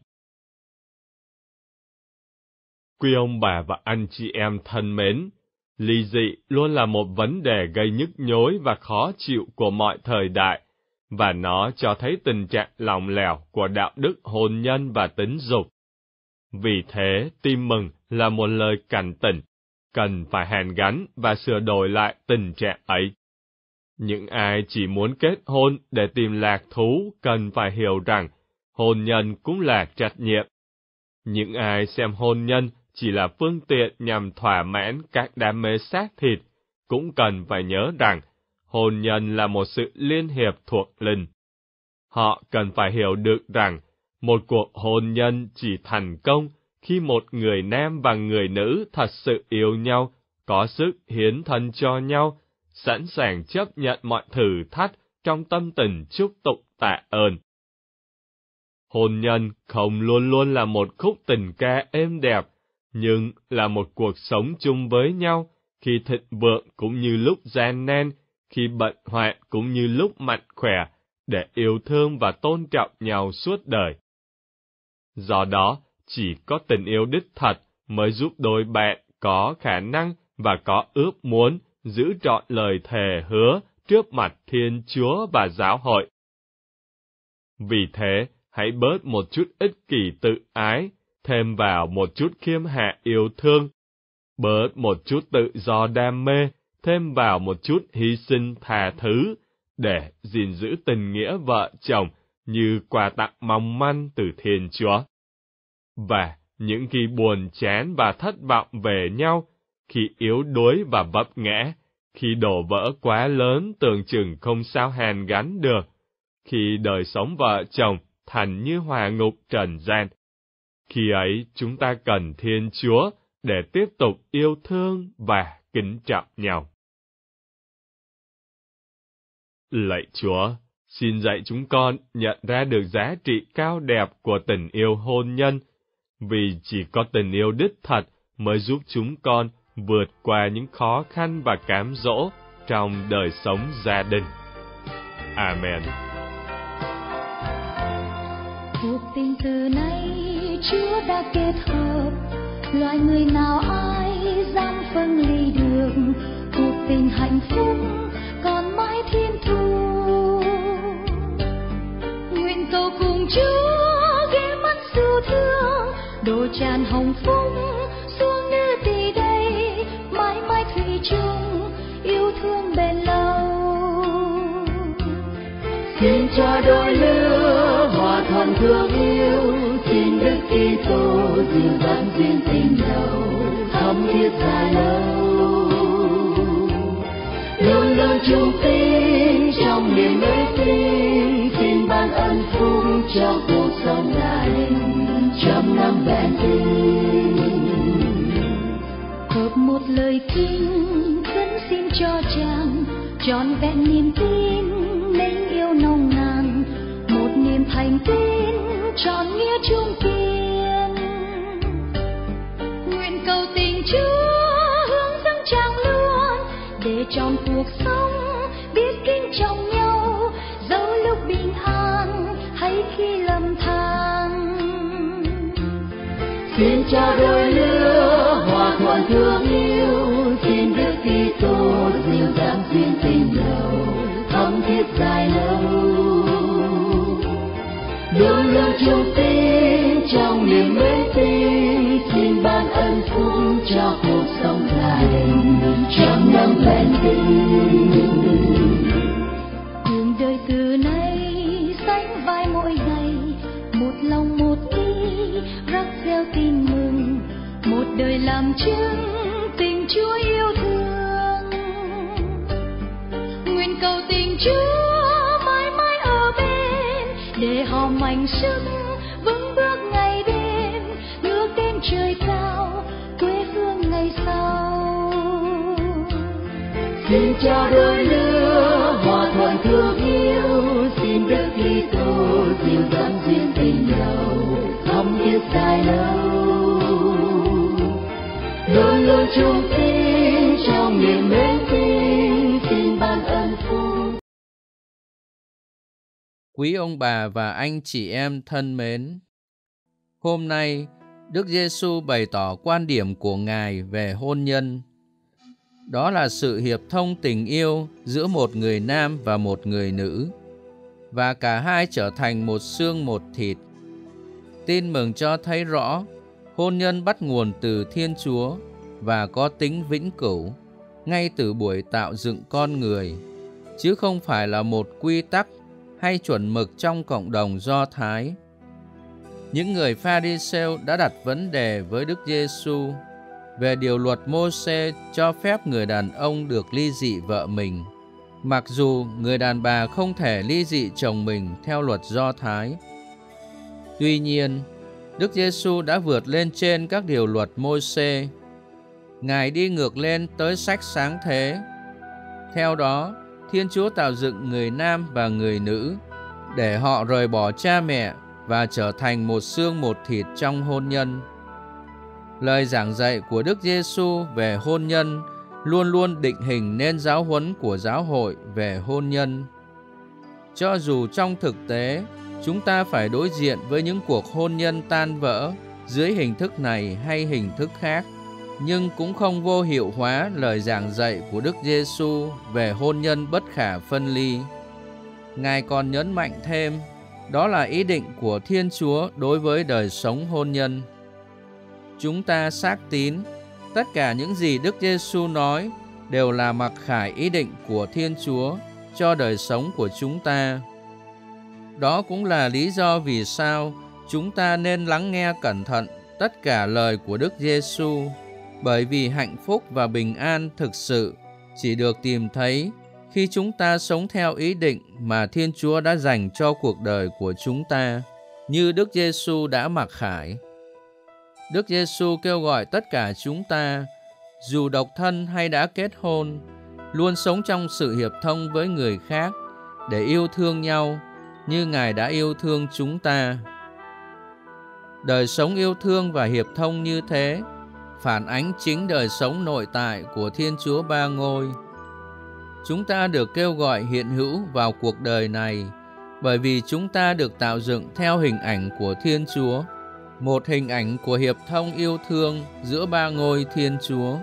Quý ông bà và anh chị em thân mến, ly dị luôn là một vấn đề gây nhức nhối và khó chịu của mọi thời đại, và nó cho thấy tình trạng lỏng lẻo của đạo đức hôn nhân và tính dục. Vì thế, Tin mừng là một lời cảnh tỉnh, cần phải hàn gắn và sửa đổi lại tình trạng ấy. Những ai chỉ muốn kết hôn để tìm lạc thú cần phải hiểu rằng hôn nhân cũng là trách nhiệm. Những ai xem hôn nhân chỉ là phương tiện nhằm thỏa mãn các đam mê xác thịt cũng cần phải nhớ rằng hôn nhân là một sự liên hiệp thuộc linh. Họ cần phải hiểu được rằng một cuộc hôn nhân chỉ thành công khi một người nam và người nữ thật sự yêu nhau, có sức hiến thân cho nhau, sẵn sàng chấp nhận mọi thử thách trong tâm tình chúc tụng tạ ơn. Hôn nhân không luôn luôn là một khúc tình ca êm đẹp, nhưng là một cuộc sống chung với nhau, khi thịnh vượng cũng như lúc gian nan, khi bệnh hoạn cũng như lúc mạnh khỏe, để yêu thương và tôn trọng nhau suốt đời. Do đó, chỉ có tình yêu đích thật mới giúp đôi bạn có khả năng và có ước muốn giữ trọn lời thề hứa trước mặt Thiên Chúa và giáo hội. Vì thế, hãy bớt một chút ích kỷ tự ái, thêm vào một chút khiêm hạ yêu thương, bớt một chút tự do đam mê, thêm vào một chút hy sinh tha thứ, để gìn giữ tình nghĩa vợ chồng như quà tặng mong manh từ Thiên Chúa. Và những khi buồn chán và thất vọng về nhau, khi yếu đuối và vấp ngã, khi đổ vỡ quá lớn tưởng chừng không sao hàn gắn được, khi đời sống vợ chồng thành như hỏa ngục trần gian, khi ấy chúng ta cần Thiên Chúa để tiếp tục yêu thương và kính trọng nhau. Lạy Chúa, xin dạy chúng con nhận ra được giá trị cao đẹp của tình yêu hôn nhân, vì chỉ có tình yêu đích thật mới giúp chúng con vượt qua những khó khăn và cám dỗ trong đời sống gia đình. Amen. Cuộc tình từ nay Chúa đã kết hợp, loài người nào ai dám phân ly được. Cuộc tình hạnh phúc còn mãi thiên thu. Nguyện cầu cùng Chúa ghé mắt yêu thương, đổ tràn hồng phúc xuống nơi tỷ đây, mãi mãi thủy chung yêu thương bền lâu. Xin cho đôi lứa hòa thuận thương yêu, xin Đức Kitô dìu dắt duyên tình đầu thắm thiết dài lâu. Luôn luôn chung tin trong niềm mến tin, xin ban ân phúc cho cuộc sống gia đình trăm năm vẹn tin. Hợp một lời kinh dẫn xin cho chàng trọn vẹn niềm tin, mến yêu nồng nàn, một niềm thành tín trọn nghĩa chung kiên. Nguyện cầu tình Chúa hướng dẫn chàng luôn, để trong cuộc sống biết kính trọng nhau, dẫu lúc bình an hay khi lầm than. Xin cha đôi lứa hòa thuận thương yêu, xin Đức Kitô dìu dáng duyên tình đầu thắm thiết dài lâu. Luôn luôn chung tin trong niềm mến tin, xin ban ân phúc cho cuộc sống gia đình trăm năm vẹn tin. Đường đời từ nay sánh vai mỗi ngày, một lòng một ý rắc gieo tin mừng, một đời làm chứng tình Chúa yêu thương. Nguyện cầu tình Chúa mãi mãi ở bên, để họ mạnh sức vững bước ngày đêm, ngước đến trời cao quê hương ngày sau. Xin cha đôi lứa hòa thuận thương yêu, xin Đức Kitô dìu dáng duyên tình đầu thắm thiết dài lâu. Luôn luôn chung tin trong niềm mến tin, xin ban ân phúc. Quý ông bà và anh chị em thân mến, hôm nay Đức Giêsu bày tỏ quan điểm của Ngài về hôn nhân. Đó là sự hiệp thông tình yêu giữa một người nam và một người nữ, và cả hai trở thành một xương một thịt. Tin mừng cho thấy rõ hôn nhân bắt nguồn từ Thiên Chúa và có tính vĩnh cửu ngay từ buổi tạo dựng con người, chứ không phải là một quy tắc hay chuẩn mực trong cộng đồng Do Thái. Những người Pha-ri-sêu đã đặt vấn đề với Đức Giêsu về điều luật Mô-sê cho phép người đàn ông được ly dị vợ mình, mặc dù người đàn bà không thể ly dị chồng mình theo luật Do Thái. Tuy nhiên, Đức Giêsu đã vượt lên trên các điều luật Mô-sê. Ngài đi ngược lên tới sách Sáng Thế. Theo đó, Thiên Chúa tạo dựng người nam và người nữ để họ rời bỏ cha mẹ và trở thành một xương một thịt trong hôn nhân. Lời giảng dạy của Đức Giêsu về hôn nhân luôn luôn định hình nên giáo huấn của giáo hội về hôn nhân. Cho dù trong thực tế, chúng ta phải đối diện với những cuộc hôn nhân tan vỡ dưới hình thức này hay hình thức khác, nhưng cũng không vô hiệu hóa lời giảng dạy của Đức Giêsu về hôn nhân bất khả phân ly. Ngài còn nhấn mạnh thêm, đó là ý định của Thiên Chúa đối với đời sống hôn nhân. Chúng ta xác tín, tất cả những gì Đức Giêsu nói đều là mặc khải ý định của Thiên Chúa cho đời sống của chúng ta. Đó cũng là lý do vì sao chúng ta nên lắng nghe cẩn thận tất cả lời của Đức Giêsu, bởi vì hạnh phúc và bình an thực sự chỉ được tìm thấy khi chúng ta sống theo ý định mà Thiên Chúa đã dành cho cuộc đời của chúng ta, như Đức Giêsu đã mặc khải. Đức Giêsu kêu gọi tất cả chúng ta, dù độc thân hay đã kết hôn, luôn sống trong sự hiệp thông với người khác để yêu thương nhau như Ngài đã yêu thương chúng ta. Đời sống yêu thương và hiệp thông như thế phản ánh chính đời sống nội tại của Thiên Chúa Ba Ngôi. Chúng ta được kêu gọi hiện hữu vào cuộc đời này bởi vì chúng ta được tạo dựng theo hình ảnh của Thiên Chúa, một hình ảnh của hiệp thông yêu thương giữa ba ngôi Thiên Chúa.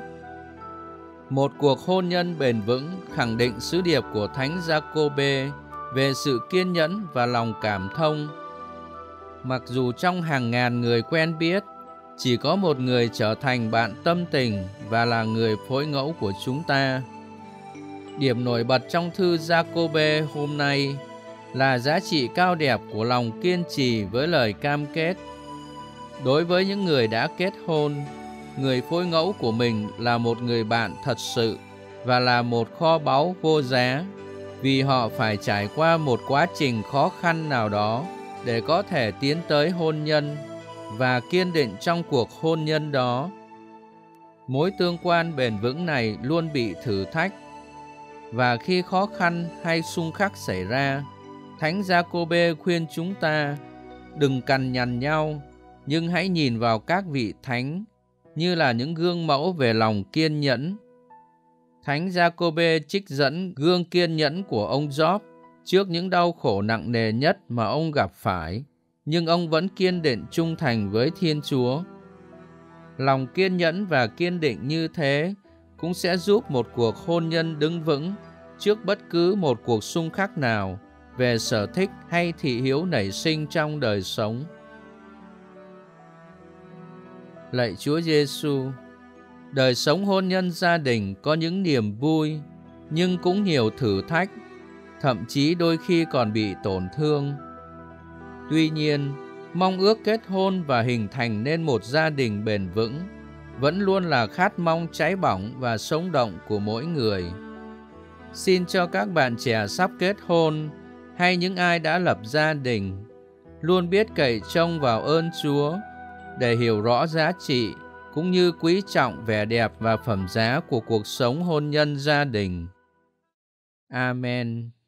Một cuộc hôn nhân bền vững khẳng định sứ điệp của Thánh Giacôbê về sự kiên nhẫn và lòng cảm thông. Mặc dù trong hàng ngàn người quen biết, chỉ có một người trở thành bạn tâm tình và là người phối ngẫu của chúng ta. Điểm nổi bật trong thư Giacôbê hôm nay là giá trị cao đẹp của lòng kiên trì với lời cam kết. Đối với những người đã kết hôn, người phối ngẫu của mình là một người bạn thật sự và là một kho báu vô giá. vì họ phải trải qua một quá trình khó khăn nào đó để có thể tiến tới hôn nhân và kiên định trong cuộc hôn nhân đó. Mối tương quan bền vững này luôn bị thử thách, và khi khó khăn hay xung khắc xảy ra, Thánh Giacôbê khuyên chúng ta đừng cằn nhằn nhau, nhưng hãy nhìn vào các vị thánh như là những gương mẫu về lòng kiên nhẫn. Thánh Giacôbê trích dẫn gương kiên nhẫn của ông Gióp trước những đau khổ nặng nề nhất mà ông gặp phải, nhưng ông vẫn kiên định trung thành với Thiên Chúa. Lòng kiên nhẫn và kiên định như thế cũng sẽ giúp một cuộc hôn nhân đứng vững trước bất cứ một cuộc xung khắc nào về sở thích hay thị hiếu nảy sinh trong đời sống. Lạy Chúa Giêsu, đời sống hôn nhân gia đình có những niềm vui, nhưng cũng nhiều thử thách, thậm chí đôi khi còn bị tổn thương. Tuy nhiên, mong ước kết hôn và hình thành nên một gia đình bền vững vẫn luôn là khát mong cháy bỏng và sống động của mỗi người. Xin cho các bạn trẻ sắp kết hôn hay những ai đã lập gia đình luôn biết cậy trông vào ơn Chúa để hiểu rõ giá trị cũng như quý trọng vẻ đẹp và phẩm giá của cuộc sống hôn nhân gia đình. Amen.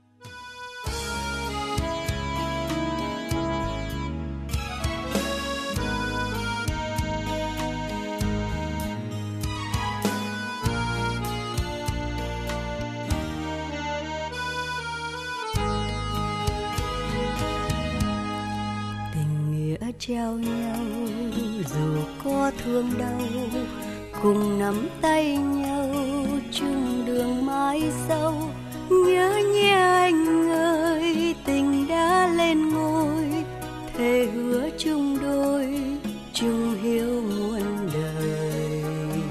Trao nhau dù có thương đau, cùng nắm tay nhau chung đường mãi sau. Nhớ nhé anh ơi, tình đã lên ngôi, thề hứa chung đôi, chung hiếu muôn đời.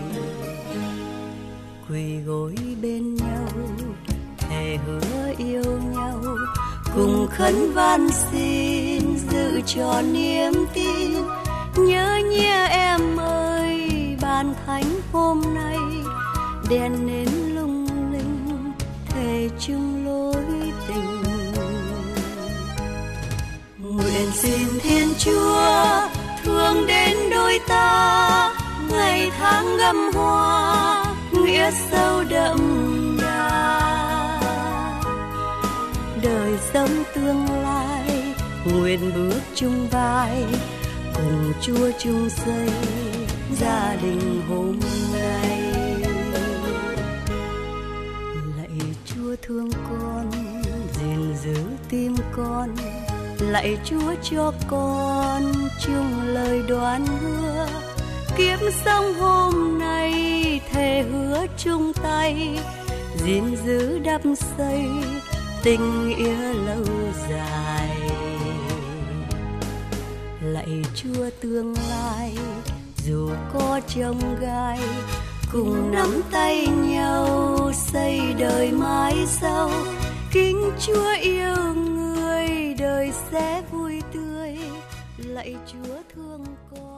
Quỳ gối bên nhau, thề hứa yêu nhau, cùng khấn van xin giữ cho niềm tin. Nhớ nhé em ơi, ban thánh hôm nay đèn nến lung linh, thề chung lối tình. Nguyện xin Thiên Chúa thương đến đôi ta, ngày tháng gấm hoa nghĩa sâu đậm đà. Đời sống tương lai nguyện bước chung vai, cùng Chúa chung xây gia đình hôm nay. Lạy Chúa thương con, gìn giữ tim con. Lạy Chúa cho con chung lời đoán hứa, kiếp sống hôm nay thề hứa chung tay, gìn giữ đắp xây tình nghĩa lâu dài. Lạy Chúa tương lai dù có chông gai, cùng nắm tay nhau xây đời mãi sau. Kính Chúa yêu người, đời sẽ vui tươi. Lạy Chúa thương con.